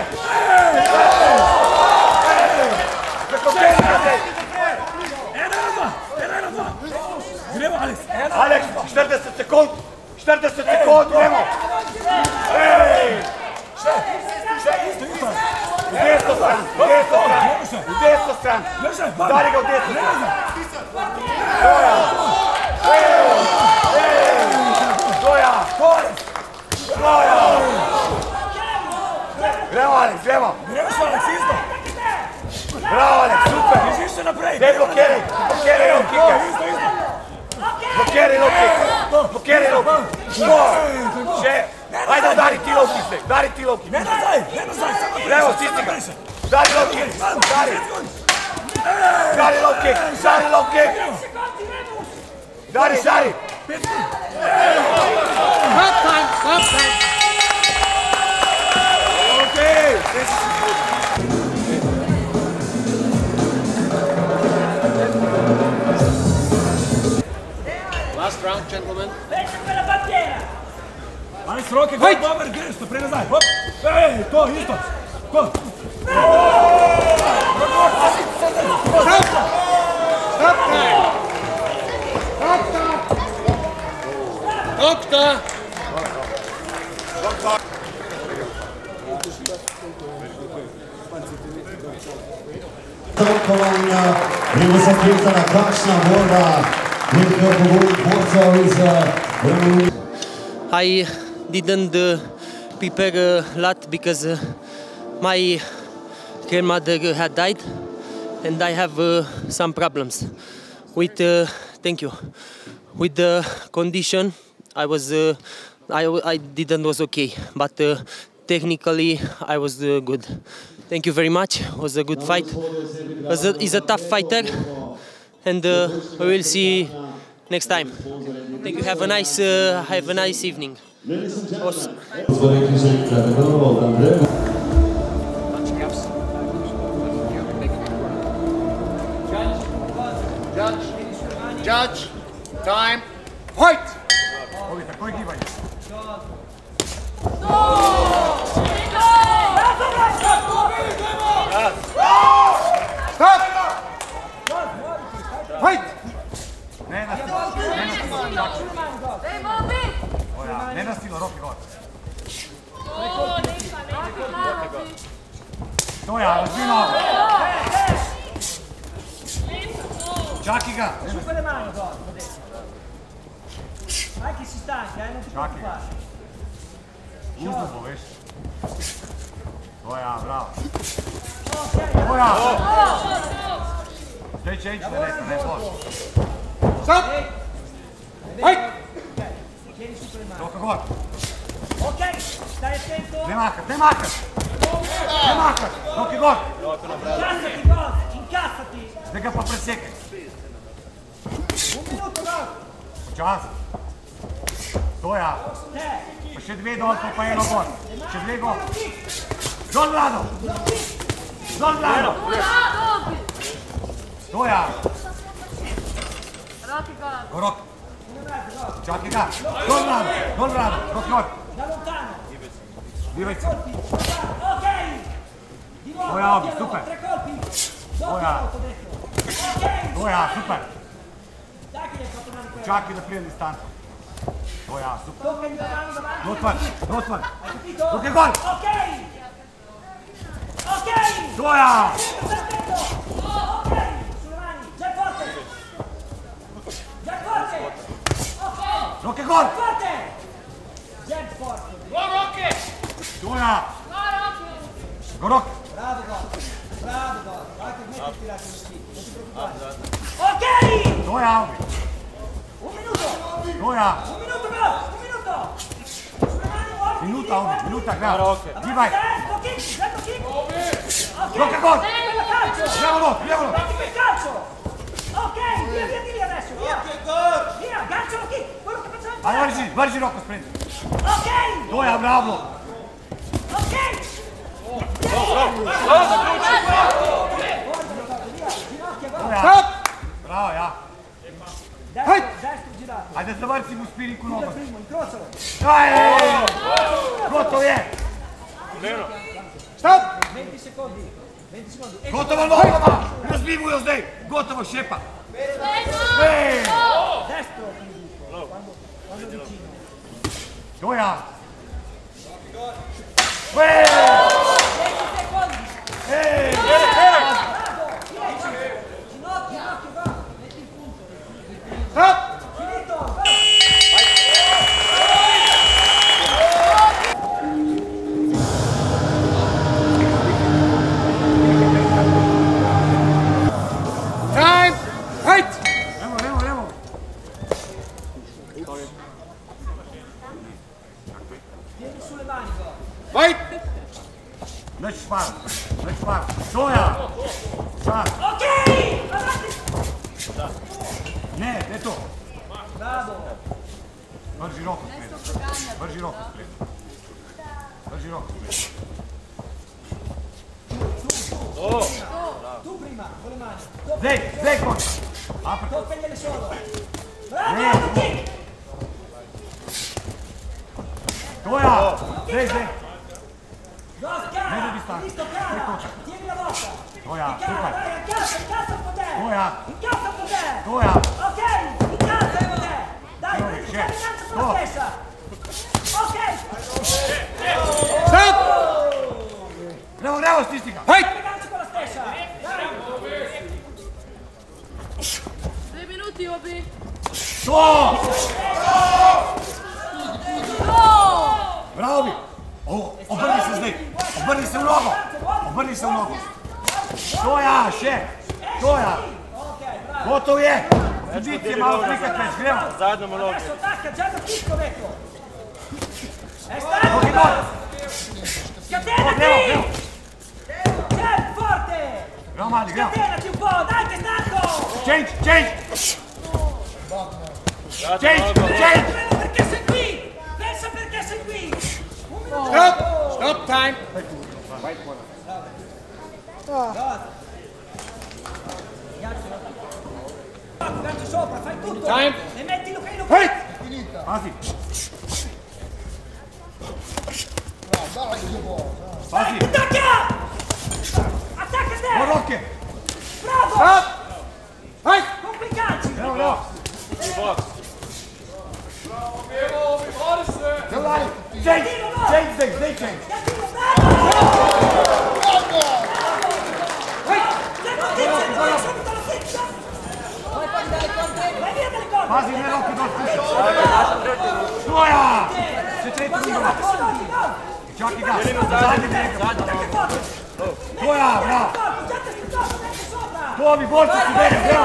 [SPEAKER 2] Preko tega, daj.
[SPEAKER 4] Eno, eno, dva. Eno, eno, dva. Gremo, Aleks.
[SPEAKER 2] Aleks, štirideset sekund. štirideset sekund, gremo. Ej.
[SPEAKER 4] Še, še, isto, isto.
[SPEAKER 2] U desno stran, u desno stran. U desno stran. Udari ga u desno stran. Goja. Ej. Ej. Goja. Goja. Gremo, Aleks, gremo.
[SPEAKER 4] Gremo še, Aleks, isto.
[SPEAKER 2] Bravo, Aleks, super.
[SPEAKER 4] Držiš se naprej.
[SPEAKER 2] Dej blokiraj, blokiraj low kicke.
[SPEAKER 4] Isto, isto.
[SPEAKER 2] Blokiraj low kick. Blokiraj low kick. Še. Ajde, udari ti low kick zdaj, udari ti low kick.
[SPEAKER 4] Ne nazaj, ne nazaj, samo naprej.
[SPEAKER 2] Evo, stisni ga. Udari low kick, udari. Udari low kick, udari low kick. Udari, udari.
[SPEAKER 3] Stop time, stop time.
[SPEAKER 2] Okay.
[SPEAKER 6] Last round, gentlemen.
[SPEAKER 4] Aleks, roke, goj, dober, greš, naprej nazaj. Hop. Ej, to, isto. Ko.
[SPEAKER 3] Stop time. Stop time.
[SPEAKER 6] Doktor!
[SPEAKER 8] Tankovanja je bo zakletana kakšna borba nekaj pogodnih borcev iz Romunije.
[SPEAKER 11] I didn't uh, prepare a lot because uh, my grandmother had died and I have uh, some problems with, uh, thank you, with the condition. I was, uh, I, I didn't was okay, but uh, technically I was uh, good. Thank you very much. It was a good fight. He's a tough fighter, and uh, we will see next time. Thank you. Have a nice, uh, have a nice evening. Awesome.
[SPEAKER 6] Judge, judge, time, fight!
[SPEAKER 2] Ovi, takoj gibanje.
[SPEAKER 3] Stop! Fight!
[SPEAKER 2] Ne na stilo, ne na stilo, čakaj. Ne na stilo, roke gor. To je, razvi nogo. Čakaj ga.
[SPEAKER 7] Super le mano dole. Vai che si stanca, eh, non ti preoccupare.
[SPEAKER 2] Uzno bo, veš. To je, bravo. To je. Zdaj če ići, ne reka, ne boš.
[SPEAKER 3] Stop! Fight!
[SPEAKER 2] Roka gor.
[SPEAKER 7] Ok, stai attento.
[SPEAKER 2] Ne makat, ne makat. Ne makat, ruke gor.
[SPEAKER 7] Incassati, gol, incassati.
[SPEAKER 2] Zdaj ga pa presekaj.
[SPEAKER 7] Un minuto, gol.
[SPEAKER 2] Počas. Stoja. Pa še dve dol, pa eno gor. Še dve gor. Dol, Vlado. Dol, Vlado. Stoja. Rok. Čakaj ga. Dol, Vlado. Dol, Vlado. Rok, rok.
[SPEAKER 7] Da lontano.
[SPEAKER 2] Divaj se.
[SPEAKER 7] Ok. Di nuovo.
[SPEAKER 2] Stoja, Obi, super.
[SPEAKER 7] Tre colpi.
[SPEAKER 2] Stoja. Stoja, super.
[SPEAKER 7] Dai che gli hai fatto male quello.
[SPEAKER 2] Čakaj da prije distanco. Stoja, super.
[SPEAKER 7] Toccami la mano davanti.
[SPEAKER 2] Rotman, Rotman.
[SPEAKER 7] Hai capito?
[SPEAKER 2] Rok je gol.
[SPEAKER 7] Ok. Ok.
[SPEAKER 2] Stoja.
[SPEAKER 7] Attento. Ok. Sulle mani. Già forte. Già forte. Ok.
[SPEAKER 2] Rok je gol.
[SPEAKER 7] Forte. Già forte.
[SPEAKER 2] Stoja. Gorok.
[SPEAKER 7] Bravo gol. Bravo gol. Vai che metti il tirato in schifo. Non ti preoccupare. Ok.
[SPEAKER 2] Stoja, Obi.
[SPEAKER 7] Un minuto.
[SPEAKER 2] Stoja.
[SPEAKER 7] Un minuto gol. Un minuto. Sulle mani. Obi.
[SPEAKER 2] Minuta, Obi. Minuta, gra. Divaj.
[SPEAKER 7] Dentro kick. Dentro kick. Ok.
[SPEAKER 2] Rok je gol.
[SPEAKER 7] Quello calcio.
[SPEAKER 2] Prijavilo, prijavilo.
[SPEAKER 7] Metti quel calcio. Ok. Via, via di lì adesso. Via. Via. Aggancialo kick. Quello che facciamo.
[SPEAKER 2] Ajde, vrži, vrži Roko sprint.
[SPEAKER 7] Ok.
[SPEAKER 2] Stoja, bravo.
[SPEAKER 7] Ok.
[SPEAKER 2] Stoja. Bravo, ja.
[SPEAKER 7] Destro, destro girato.
[SPEAKER 2] Ajde, zavrci mu spirinku nogo.
[SPEAKER 7] Primo, incrocialo.
[SPEAKER 2] Ajde. Gotov je. Stop.
[SPEAKER 7] venti secondi. venti secondi.
[SPEAKER 2] Gotovo nogama. Razbivu jo zdaj. Gotovo, šepa. Ej.
[SPEAKER 7] Destro. Quando, quando vicino.
[SPEAKER 2] Stoja. Ej.
[SPEAKER 7] venti secondi.
[SPEAKER 2] Ej.
[SPEAKER 7] Bravo. dieci. Ginocchio, ginocchio, va. Metti il punto.
[SPEAKER 2] Stop.
[SPEAKER 7] Finito. Va.
[SPEAKER 2] Time. Right. Evo, evo, evo.
[SPEAKER 7] Tieni sulle mani, go.
[SPEAKER 2] Fight. Neću špar. Neću špar. Stoja. Špar.
[SPEAKER 7] Ok. Avanti.
[SPEAKER 2] Ne, ne to.
[SPEAKER 7] Bravo.
[SPEAKER 2] Vrži Roko sprint. Vrži Roko sprint. Vrži Roko sprint.
[SPEAKER 7] Tu prima, con le mani.
[SPEAKER 2] Zdaj, zdaj konč. Apre.
[SPEAKER 7] Toccagliele solo. Bravo,
[SPEAKER 2] Ne.
[SPEAKER 7] kick.
[SPEAKER 2] Stoja. Zdaj, zdaj.
[SPEAKER 7] No, cara.
[SPEAKER 2] Medio distanza.
[SPEAKER 7] Visto, cara. Tieni la botta.
[SPEAKER 2] Stoja,
[SPEAKER 7] E cara,
[SPEAKER 2] super.
[SPEAKER 7] dai, incassa, incassa il potere.
[SPEAKER 2] Stoja.
[SPEAKER 7] Incassa il potere.
[SPEAKER 2] Stoja.
[SPEAKER 7] Ok, incassa il potere. Dai,
[SPEAKER 2] Stoja,
[SPEAKER 7] prendi,
[SPEAKER 2] c'è.
[SPEAKER 7] fai l'incassa sulla
[SPEAKER 2] Stop.
[SPEAKER 7] testa. Ok.
[SPEAKER 2] Stop. Bravo, bravo, stisnika. Hej.
[SPEAKER 7] Fai l'incassa con la stessa. Dai.
[SPEAKER 12] Due minuti, Obi.
[SPEAKER 2] To.
[SPEAKER 12] No!
[SPEAKER 2] Bravo bi. O, obrni se zdaj. Obrni se v nogo. Obrni se v nogo. Stoja, še. Stoja. Gotov je. Pozicije malo slikati več. Gremo.
[SPEAKER 7] Zadnjamo noge. Adesso attacca, già da kick ho detto. È
[SPEAKER 2] Ok,
[SPEAKER 7] stato.
[SPEAKER 2] gol.
[SPEAKER 7] Scatenati.
[SPEAKER 2] Gremo,
[SPEAKER 7] Jab, forte.
[SPEAKER 2] gremo, Mali, gremo.
[SPEAKER 7] Scatenati un po', dai che è stanco.
[SPEAKER 2] Change, change. Change, change.
[SPEAKER 7] Pensa perché sei qui. Pensa perché sei qui. Un minuto.
[SPEAKER 2] Stop. Stop time.
[SPEAKER 7] Gancio sopra, fai tutto.
[SPEAKER 2] Time.
[SPEAKER 7] E metti Luca in Luca.
[SPEAKER 2] Hey. Pazi. Pazi.
[SPEAKER 7] Attacca. Attacca te.
[SPEAKER 2] Gorok je.
[SPEAKER 7] Bravo.
[SPEAKER 2] Stop. Hey.
[SPEAKER 7] Con quei calci.
[SPEAKER 2] Evo, evo. Evo, Mali. Change, change, zdaj, zdaj change.
[SPEAKER 7] Gatino, bravo.
[SPEAKER 2] Hey.
[SPEAKER 7] Dentro kick, dentro kick, subito la kick. Vai via dalle corde.
[SPEAKER 2] Pazi, ne roki dol. Stoja. Še tretji minut. Čakaj ga. Zadnji nekaj. Stoja, bravo. To bi bolj se bere, gremo.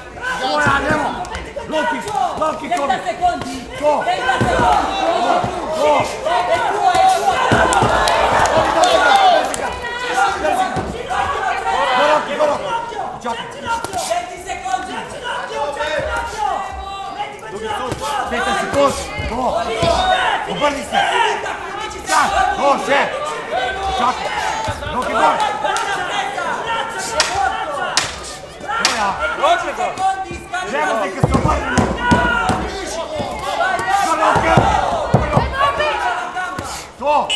[SPEAKER 2] Stoja, gremo. Loki, Loki, Tobi.
[SPEAKER 12] trenta secondi!
[SPEAKER 2] To.
[SPEAKER 12] trenta secondi!
[SPEAKER 2] Aspetta secondi, go! Obrni se! Čak, go, še! Čakaj! Roki gor! Goja! Gremo zdaj, kad se obrnimo! Go, Roki! To!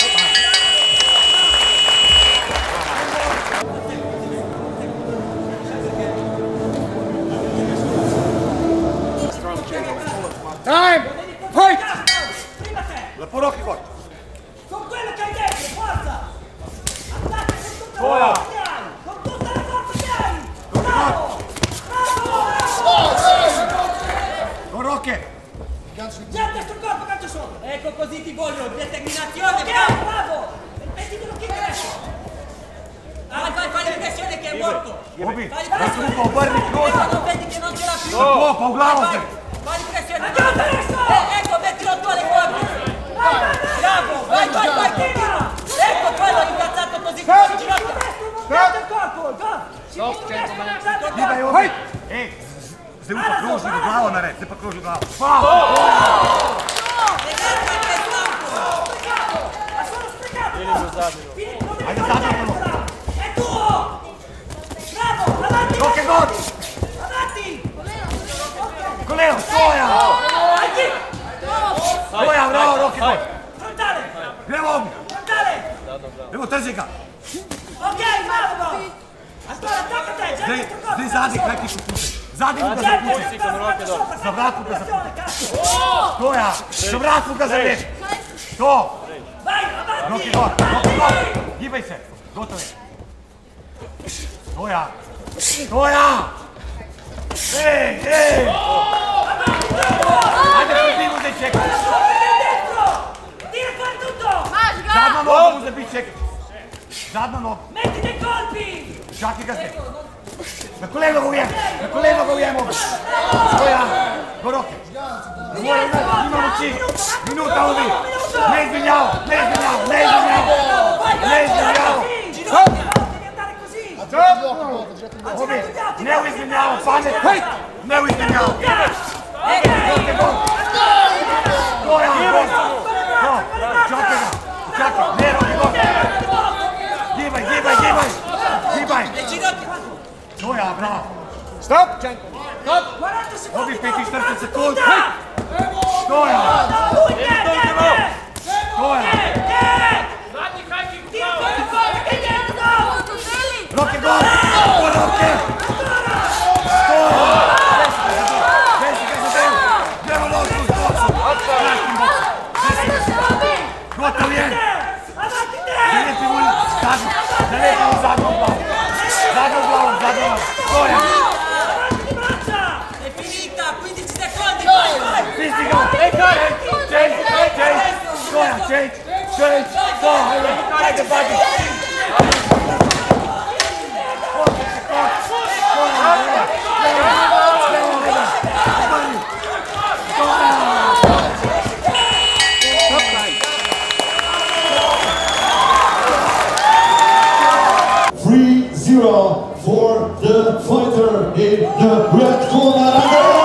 [SPEAKER 3] Time! Fight!
[SPEAKER 2] Lepo Roki gor!
[SPEAKER 7] Con quello che hai detto, forza! Attacca con tutta
[SPEAKER 2] Goja!
[SPEAKER 7] la forza che hai! Con tutta la forza che hai! Bravo! Bravo!
[SPEAKER 2] Go Roki!
[SPEAKER 7] Già destro corpo, calcio sotto!
[SPEAKER 11] Ecco così ti voglio, determinazione,
[SPEAKER 7] Ok,
[SPEAKER 11] bravo!
[SPEAKER 7] bravo! Mettiti lo kick adesso!
[SPEAKER 11] Vai, vai, fai l'impressione che è morto!
[SPEAKER 2] Obi,
[SPEAKER 11] Fai
[SPEAKER 2] da
[SPEAKER 11] l'impressione!
[SPEAKER 2] skupa, obrni kroza!
[SPEAKER 11] Ecco, non vedi che non ce l'ha più!
[SPEAKER 2] Tako, pa v glavo
[SPEAKER 11] Vai,
[SPEAKER 2] se!
[SPEAKER 11] vai, fai l'impressione!
[SPEAKER 7] Andiamo adesso!
[SPEAKER 11] Eh, ecco, mettilo tu alle corpi! Bravo! Vai, vai, vai, continua! Ecco quello incazzato così con il ginocchio!
[SPEAKER 7] Mette il corpo! Go!
[SPEAKER 3] Stop, gentlemen!
[SPEAKER 2] Gibaj, Obi! Ej, zdaj upa kroži v glavo nared, zdaj pa kroži v glavo. Pa! Ajde, zadnjo prvo!
[SPEAKER 7] È tuo! Bravo! Avanti!
[SPEAKER 2] Roki gor!
[SPEAKER 7] Avanti!
[SPEAKER 2] Koleno, stoja!
[SPEAKER 7] Avanti!
[SPEAKER 2] Stoja, bravo, Roki gor!
[SPEAKER 7] Frontale!
[SPEAKER 2] Gremo Obi!
[SPEAKER 7] Frontale!
[SPEAKER 2] Evo, trži ga!
[SPEAKER 7] Ok, bravo! Ancora, attacca te! Già
[SPEAKER 2] Zdaj,
[SPEAKER 7] dentro corpo!
[SPEAKER 2] zdaj zadnji, kaj ti pokušaj. Zadnji mu ga
[SPEAKER 7] Già
[SPEAKER 2] zapušaj.
[SPEAKER 7] dentro corpo!
[SPEAKER 2] Za vrat mu ga zapušaj.
[SPEAKER 7] Cazzo!
[SPEAKER 2] Stoja! Za vrat mu ga zaveš. To!
[SPEAKER 7] Vai, avanti!
[SPEAKER 2] Roki gor, Roki gor! Gibaj se, gotovo je. Stoja! Stoja! Ej, ej! Ajde, prebimo zdaj čekaj.
[SPEAKER 7] Dentro! Tira fuori tutto!
[SPEAKER 2] Zadnjo nogo mu zabij čekaj. Zadnjo nogo.
[SPEAKER 7] Metti dei colpi!
[SPEAKER 2] Čakaj ga zdaj. Na koleno ga ujem, na koleno ga ujemo. Stoja! Go Roki. Ne more, ima moči. Minuta Obi. Ne izmenjavo, ne izmenjavo, ne izmenjavo. Ne izmenjavo.
[SPEAKER 7] Devi andare così!
[SPEAKER 2] Obi, ne u izmenjavo, pamet. Ne u izmenjavo. Roki gor. Stoja, gor. To, čakaj ga. Čakaj, ne Roki gor. Gibaj, gibaj, gibaj. Gibaj. Stoja, bravo.
[SPEAKER 3] Stop, gentlemen! Stop!
[SPEAKER 7] quaranta secondi!
[SPEAKER 2] Obi, petinštirideset sekund. Stoja.
[SPEAKER 7] Lui, niente, niente!
[SPEAKER 2] Stoja. Roki gor. Go Roki. Stoja. Vesi ga zadev. Gremo nogu uz bocu. Gotov je. Zalepi mu zadnju. Zalepi mu zadnju glavu. Zadnju glavu, zadnju glavu. Stoja.
[SPEAKER 11] È finita, quindici secondi, vai, vai!
[SPEAKER 2] Fisti ga. Change, change. Stoja, change, change. Stoja, ajde, ajde, badi.
[SPEAKER 8] three zero for the fighter in the red corner.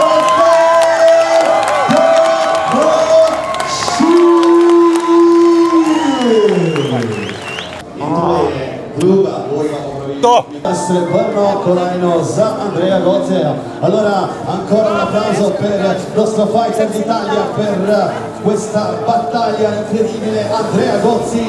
[SPEAKER 8] Srebrno colajno za Andrea Gozea. Allora ancora un applauso per il nostro fighter d'Italia per questa battaglia incredibile, Andrea Gozzi.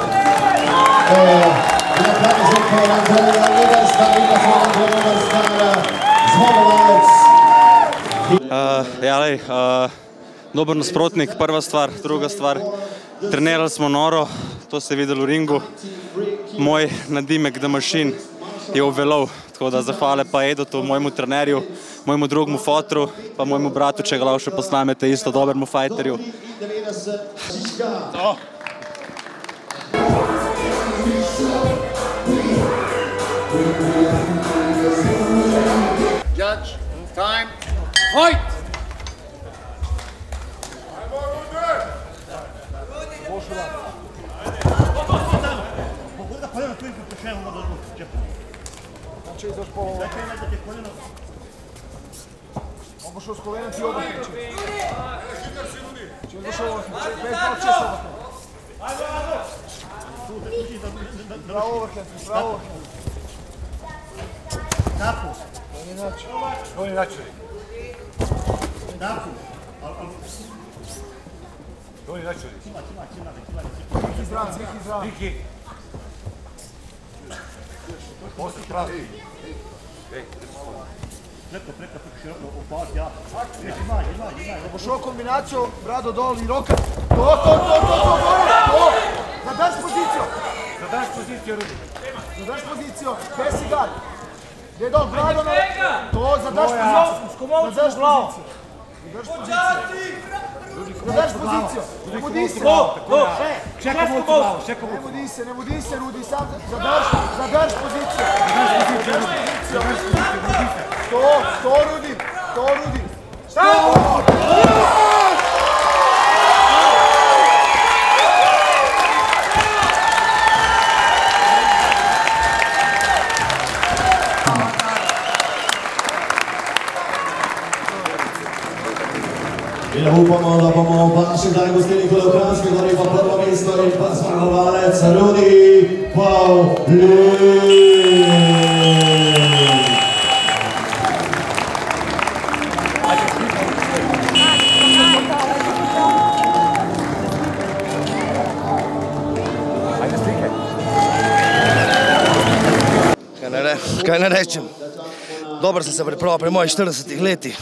[SPEAKER 8] E un applauso per Andrea Neverstar, Andrea Neverstar, zmagovalec.
[SPEAKER 13] Uh, ja, lej, uh, dober nasprotnik, prva stvar, druga stvar. Trenirali smo noro, to se je videlo v ringu. Moj nadimek The Machine je uvelov, tako da zahvale pa Edotu, mojemu trenerju, mojemu drugemu fotru, pa mojemu bratu, če ga lahko še posnamete, isto dobremu fajterju.
[SPEAKER 6] Judge, time, fight!
[SPEAKER 3] provare.
[SPEAKER 5] Guarda qual tu che c'è uno da tutti.
[SPEAKER 3] Non c'è za špolo. Mogu šao s kolenom ti obrtniče. Če došao obrtniče, pet malo češ obrtniče. Bravo obrtniče, bravo obrtniče.
[SPEAKER 5] Tako.
[SPEAKER 3] To je način.
[SPEAKER 5] To je način. Tako. To je način. Cima, cima, cima, cima.
[SPEAKER 3] Viki zdrav, Viki zdrav.
[SPEAKER 5] Viki. Poslije pravi. Preko, preko, preko, široko, upad, ja. Imaj, imaj, imaj.
[SPEAKER 3] Pošao kombinaciju, Brado dol i Roka. To, to, to, to, to, to. Zadaš poziciju.
[SPEAKER 5] Zadaš poziciju, Rudi.
[SPEAKER 3] Zadaš poziciju, besi gad. Gdje dol, Brado na... To, zadaš poziciju. Zadaš poziciju. Zadaš poziciju. Zadaš poziciju. Ne budi se.
[SPEAKER 5] Čekaj mu glavu, čekaj mu.
[SPEAKER 3] Ne budi se, ne budi se, Rudi, sam zadaš, zadaš poziciju.
[SPEAKER 5] Zadaš poziciju, Rudi. Zadaš poziciju, Rudi.
[SPEAKER 3] To, to, Rudi, to, Rudi. Šta?
[SPEAKER 8] In upamo, da bomo v naši dragi gostini Kolokranski dali pa prvo mesto in pa zmagovalec Rudi Pavlin.
[SPEAKER 14] Kaj ne rečem, dobro sem se pripravil pri mojih štiridesetih letih.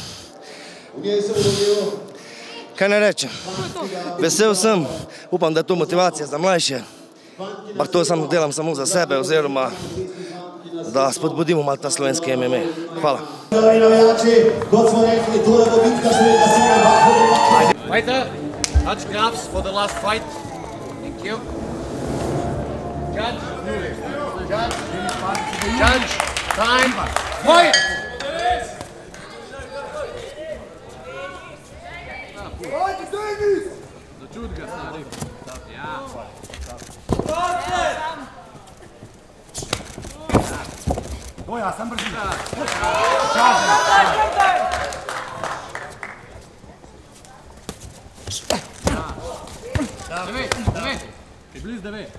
[SPEAKER 14] Kaj ne rečem, vesel sem, upam, da je to motivacija za mlajše, pa to samo delam samo za sebe oziroma da spodbudimo malo ta slovenski M M A. Hvala.
[SPEAKER 6] Fighter, touch gloves for the last fight. Thank you. Judge, judge, judge, time, fight!
[SPEAKER 3] Ajde, Denis!
[SPEAKER 6] Začut ga, stari. Ja.
[SPEAKER 5] Doja, sam brži.
[SPEAKER 6] Devet, devet. Je blizu devet.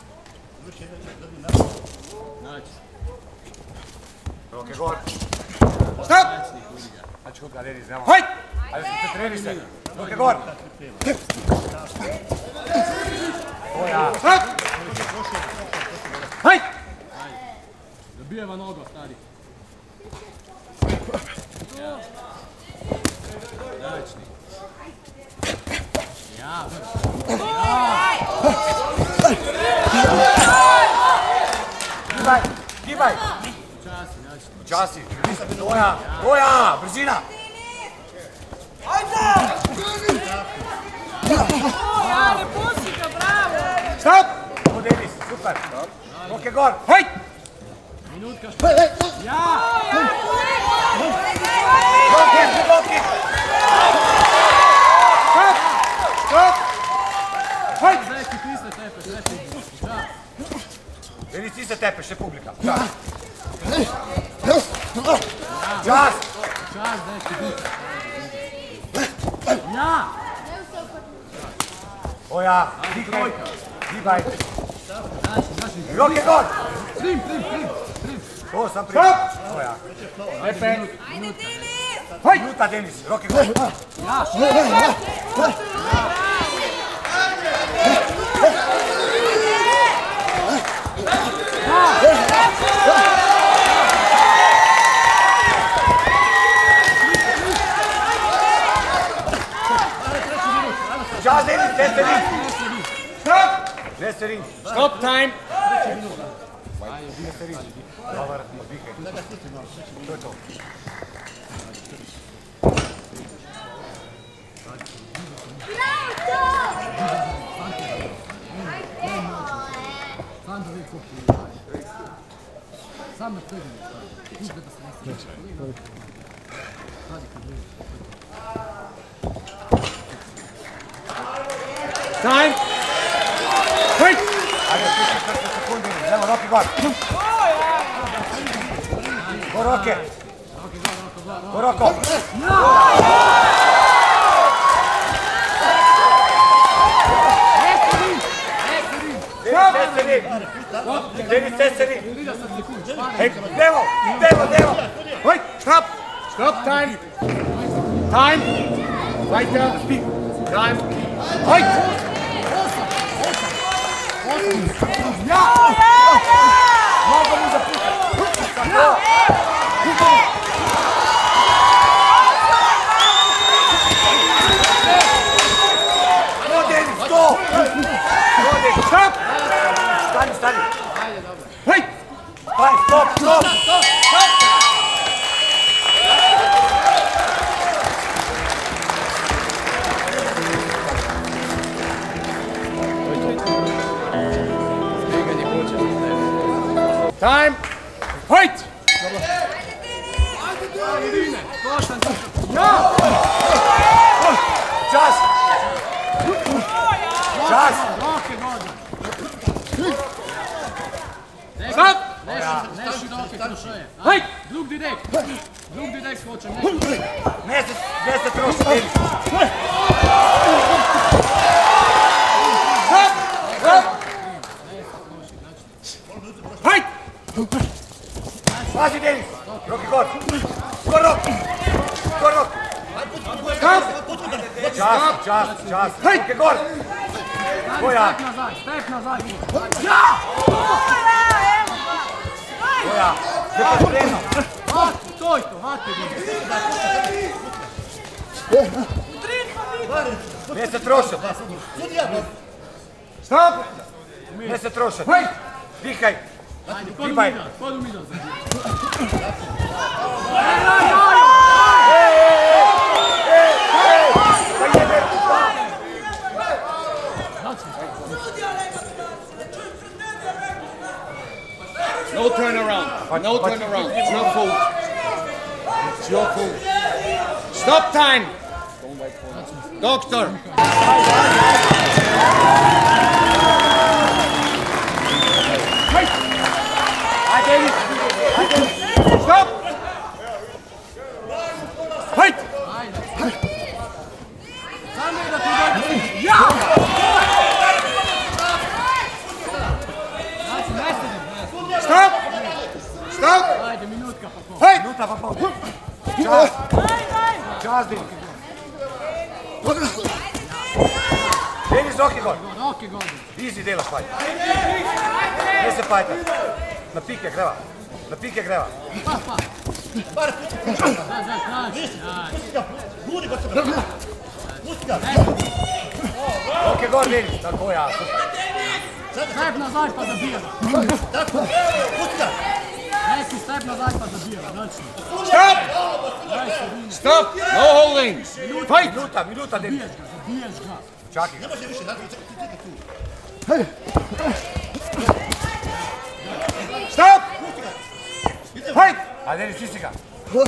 [SPEAKER 5] Ruke gor. Stop! Znači koga Denis, znamo. Hajt! Ajde se treniš se. Ruke gor. Doja. Stop! Hajt!
[SPEAKER 6] Zabijeva nogo, stari. Načni. Ja,
[SPEAKER 5] Gibaj, gibaj. Časi, Doja, Doja, brzina.
[SPEAKER 12] Ajde! Bravo, pusti ga, bravo!
[SPEAKER 5] Stop! Ovo Denis, super. Ruke gor, hajt!
[SPEAKER 6] Minutka što.
[SPEAKER 12] Ja!
[SPEAKER 5] Ruke, ruke. Stop! Stop! Hajt!
[SPEAKER 6] Zdaj ti tisne tepe, sve ti.
[SPEAKER 5] Denis, ti se tepeš, še publika. Čas! Čas!
[SPEAKER 6] Čas, zdaj ti tisne. Ja!
[SPEAKER 5] Oja, dihaj, dihaj. Ruke gor!
[SPEAKER 6] Prim, prim, prim, prim.
[SPEAKER 5] To sam prim. Oja. Ajde, Denis! Hajt! Minuta, Denis, ruke gor.
[SPEAKER 6] Ja!
[SPEAKER 5] Čas, Denis, ne se ring! Stop! Ne se ring!
[SPEAKER 6] Stop time!
[SPEAKER 5] Ne se ring! Dobar, odbihaj. To je to.
[SPEAKER 6] Sam da pregledam. Time!
[SPEAKER 5] Hej! Ajde, trideset sekundi, evo, roki gor. Go roke. Go roko. Denis, Cesari. Hey, Devo, Devo, Devo. Wait, stop. Stop, time. Time. Right there. Time. Wait. Ja. Mogu mu zapucati. Ja. Go, Denis, go. Go, Denis, stop. Stani, stani. Hej! Stani, stop, stop! Stop! Time! Hej! Čas! Čas! Stop!
[SPEAKER 15] Ne široke krošeje.
[SPEAKER 5] Hej!
[SPEAKER 15] Drug direkt. Drug direkt hoće.
[SPEAKER 5] Ne se, ne se troši, Denis. Stop! Stop! Hej! Pazi, Denis. Roki gor. Gor, Roki. Gor, Roki. Stop! Čas, čas, čas. Hej! Roki gor. Koja?
[SPEAKER 15] Step nazaj, step nazaj.
[SPEAKER 5] Ja! Koja? Neko spremno.
[SPEAKER 15] Toj to, hati.
[SPEAKER 5] Ne se troši. Stop! Ne se troši. Hej! Dihaj. Dihaj.
[SPEAKER 15] Podu mi do.
[SPEAKER 6] No turn around. No turn around. It's not fault. It's your fault. Stop time. Doctor.
[SPEAKER 5] Stop. Hej. Ja. Stop! Stop!
[SPEAKER 15] Ajde, minutka pa pol.
[SPEAKER 5] Hej! Minuta pa pol. Čas! Čas, Denis. Denis, roki gor.
[SPEAKER 15] Roki gor.
[SPEAKER 5] Easy delaš, fajt. Ne se fajta. Na pike greva. Na pike greva.
[SPEAKER 15] Pa, pa.
[SPEAKER 5] Bar
[SPEAKER 15] pusti ga. Da, da, traži.
[SPEAKER 5] Pusti ga. Budi kod sebe. Pusti ga. Roki gor, Denis. Tako ja, super.
[SPEAKER 15] Step nazaj pa zabijeva.
[SPEAKER 5] Tako. Pusti ga.
[SPEAKER 15] Neki step nazaj pa zabijeva. Znači.
[SPEAKER 5] Stop! Stop!
[SPEAKER 6] No holding.
[SPEAKER 5] Fight! Minuta, minuta, Denis.
[SPEAKER 15] Zabiješ ga.
[SPEAKER 5] Čakaj.
[SPEAKER 3] Ne može više, da tu.
[SPEAKER 5] Stop! Fight! Ajde, Denis, stisni ga.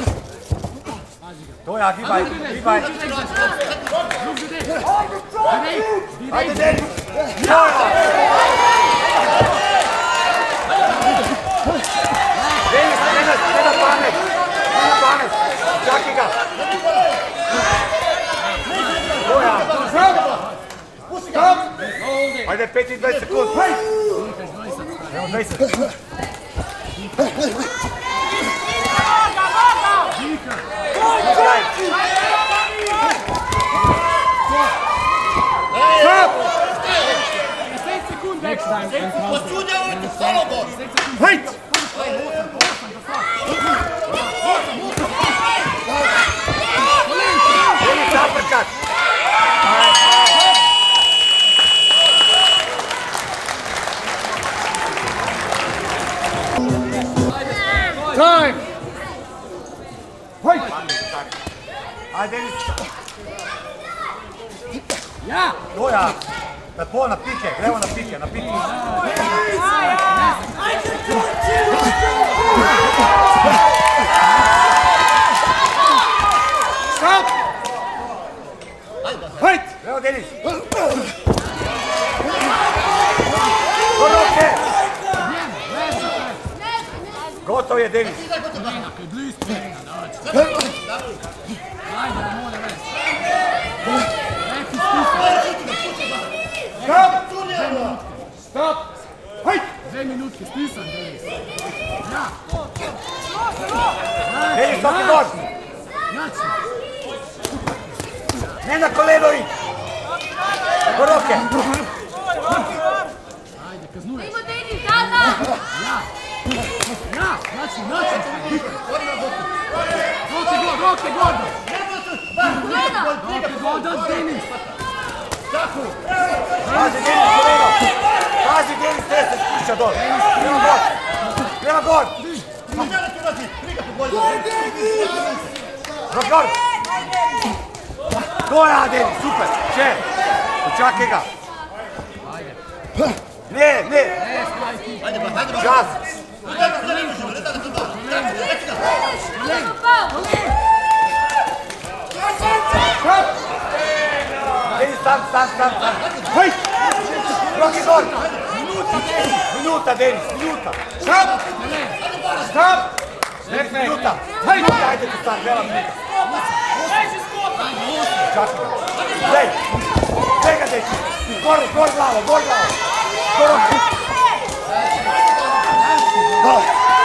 [SPEAKER 5] To ja, gibaj, gibaj. Ajde, Denis. Denis, ne da pamet. Ne da pamet. Čaki ga. To ja. Stop! Ajde, pet i dvadeset sekundi. Evo dvadeset. Stop!
[SPEAKER 15] Next time.
[SPEAKER 5] Wait! Denis, uppercut.
[SPEAKER 6] Time!
[SPEAKER 5] Wait! Ajde, Denis.
[SPEAKER 15] Ja!
[SPEAKER 5] To ja. Na pol, na pike, gremo na pike, na pike. Stop! Wait! Evo, Denis. Gotov je, Denis.
[SPEAKER 15] Kolena, kaj bliz kolena, dač. Ajde, mora več. Neki spisan.
[SPEAKER 5] Stop! Stop! Hajt!
[SPEAKER 15] Dve minutke, spisan, Denis. Ja.
[SPEAKER 5] Denis, stop je gor!
[SPEAKER 15] Jači.
[SPEAKER 5] Ne na koleno i! Po roke!
[SPEAKER 15] Ajde, kaznuje.
[SPEAKER 12] Ajmo, Denis, Ana!
[SPEAKER 15] Ja. Ja, jači, jači. Roke gor, roke gor. Roke gor, da Denis. Tako.
[SPEAKER 5] Pazi, Denis, koleno! Pazi, Denis, te se spušća dole! Prema gor! Prema gor! Gor, gor! To je, Denis, super! Še! Počakaj ga! Ne, ne! Čas! Denis, stan, stan, stan, stan! Hej! Roki gor! Minuta, Denis, minuta! Stop! Stop! Minuta! Hej! Ajde ti stan, dela minuta! Čakaj ga! Dej! Dej ga, dej! Gor, gor glavo, gor glavo! Gor ruku! Dole!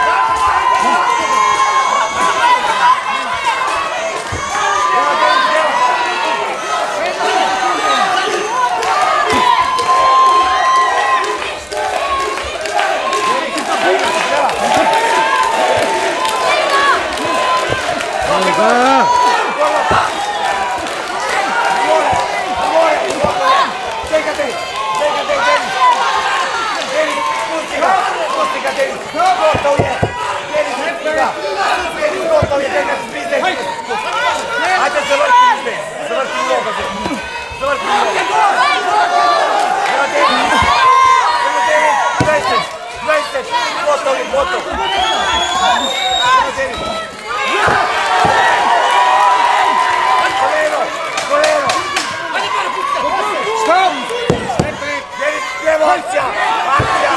[SPEAKER 5] Ajde, zavrti izbe! Zavrti mnogo, Denis! Zavrti mnogo! Evo Denis! Evo Denis! dvadeset! dvadeset! Gotov je, gotov! Evo Denis! Koleno! Koleno! Stop! Denis, evo akcija! Akcija!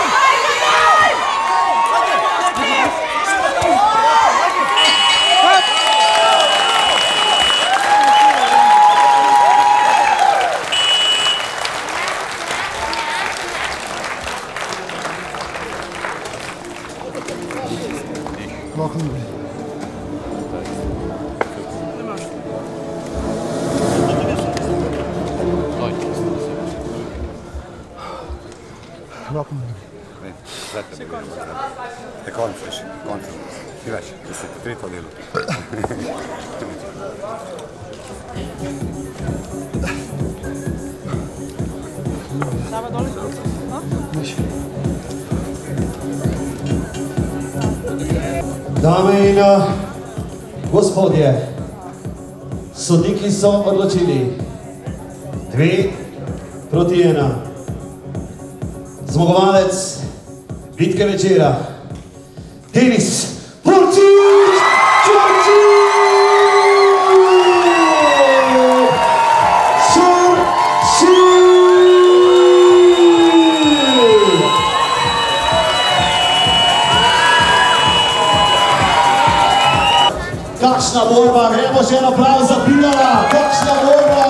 [SPEAKER 16] Te konfliš, konfliš. Ti veš, da se ti trito delo.
[SPEAKER 12] Dava dole?
[SPEAKER 8] Dame in gospodje, sodniki so odločili dve proti ena. Zmagovalec bitke večera, Denis Porčič Čorčič! Kakšna borba, gremo še en aplauz za Pilala, kakšna borba!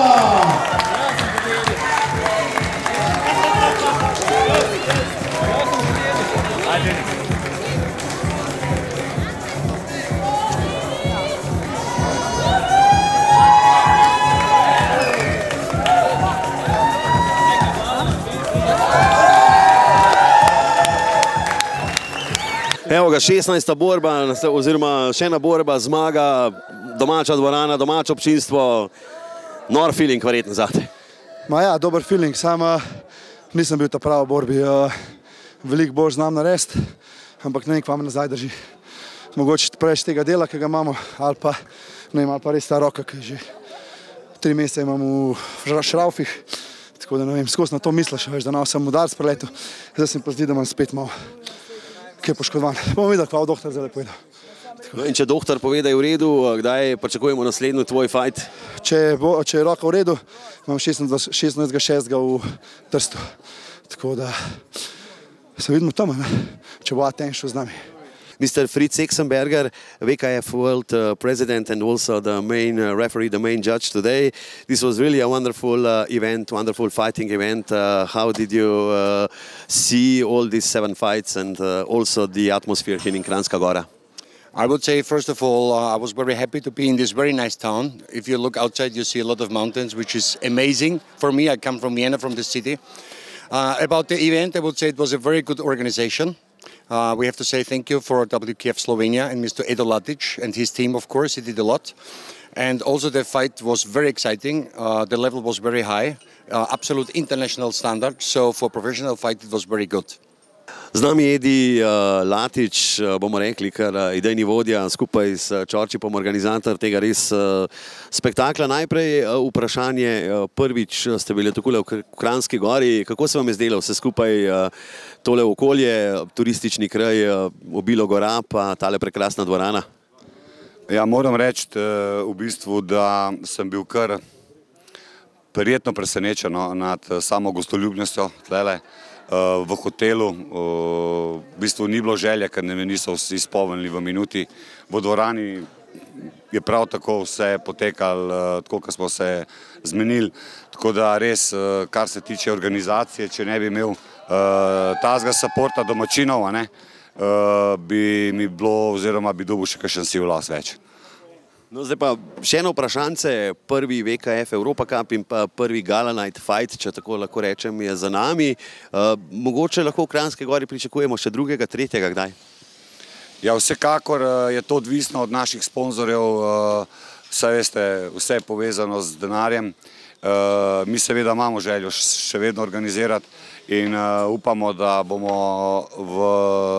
[SPEAKER 1] Evo ga, šestnajsta borba, oziroma še ena borba, zmaga, domača dvorana, domače občinstvo, nor feeling verjetno zate.
[SPEAKER 3] Ma ja, dober feeling, sam nisem bil ta prav v borbi, veliko bolj znam narediti, ampak ne vem, kva me nazaj drži. Mogoče preveč tega dela, ki ga imamo, ali pa, ne vem, ali pa res ta roka, ki že tri mesece imam v šraufih, tako da ne vem, skozi na to misliš, veš, da nam sem udarc preletel, zdaj se mi pa zdi, da imam spet malo ki je poškodovan. Bomo videli, kva v doktor zdaj povedal.
[SPEAKER 1] No in če doktor pove, da je v redu, kdaj pričakujemo naslednji tvoj fight?
[SPEAKER 3] Če je roka v redu, imam šestnajstega šestega v Trstu. Tako da se vidimo tam, če bo Aten šel z nami.
[SPEAKER 1] Mister Fritz Exenberger, W K F World uh, President and also the main uh, referee, the main judge today. This was really a wonderful uh, event, wonderful fighting event. Uh, how did you uh, see all these seven fights and uh, also the atmosphere here in Kranjska Gora?
[SPEAKER 17] I would say, first of all, uh, I was very happy to be in this very nice town. If you look outside, you see a lot of mountains, which is amazing. For me, I come from Vienna, from the city. Uh, about the event, I would say it was a very good organization. Uh, we have to say thank you for W K F Slovenia and Mister Edo Latic and his team, of course. He did a lot. And also the fight was very exciting. Uh, the level was very high, uh, absolute international standard. So for professional fight, it was very good.
[SPEAKER 1] Z nami je Edi uh, Latic, uh, bomo rekli, kar uh, idejni vodja skupaj s uh, Čorčipom, organizator tega res uh, spektakla. Najprej uh, vprašanje, uh, prvič ste bili tukaj v Kranjski Gori, kako se vam je zdelo vse skupaj uh, tole okolje, turistični kraj, uh, obilo gora, pa tale prekrasna dvorana?
[SPEAKER 16] Ja, moram reči uh, v bistvu, da sem bil kar prijetno presenečen nad uh, samo gostoljubnostjo tlele. V hotelu, v bistvu ni bilo želje, ker me niso vsi izpolnili v minuti. V dvorani je prav tako vse potekalo, tako kot smo se zmenili. Tako da res, kar se tiče organizacije, če ne bi imel tazga supporta domačinov, bi mi bilo oziroma bi dobil še kakšen siv las več.
[SPEAKER 1] No, zdaj pa še eno vprašanje, prvi W K F Europa Cup in pa prvi Gala Night Fight, če tako lahko rečem, je za nami. Uh, mogoče lahko v Kranjski Gori pričakujemo še drugega, tretjega, kdaj?
[SPEAKER 16] Ja, vsekakor je to odvisno od naših sponzorjev, uh, saj veste, vse je povezano z denarjem. Uh, mi seveda imamo željo še vedno organizirati in uh, upamo, da bomo v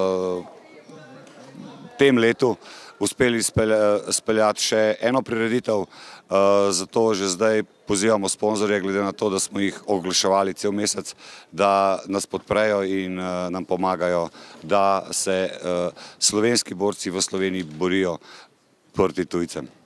[SPEAKER 16] tem letu uspeli speljati še eno prireditev, zato že zdaj pozivamo sponzorje, glede na to, da smo jih oglaševali cel mesec, da nas podprejo in nam pomagajo, da se slovenski borci v Sloveniji borijo proti tujcem.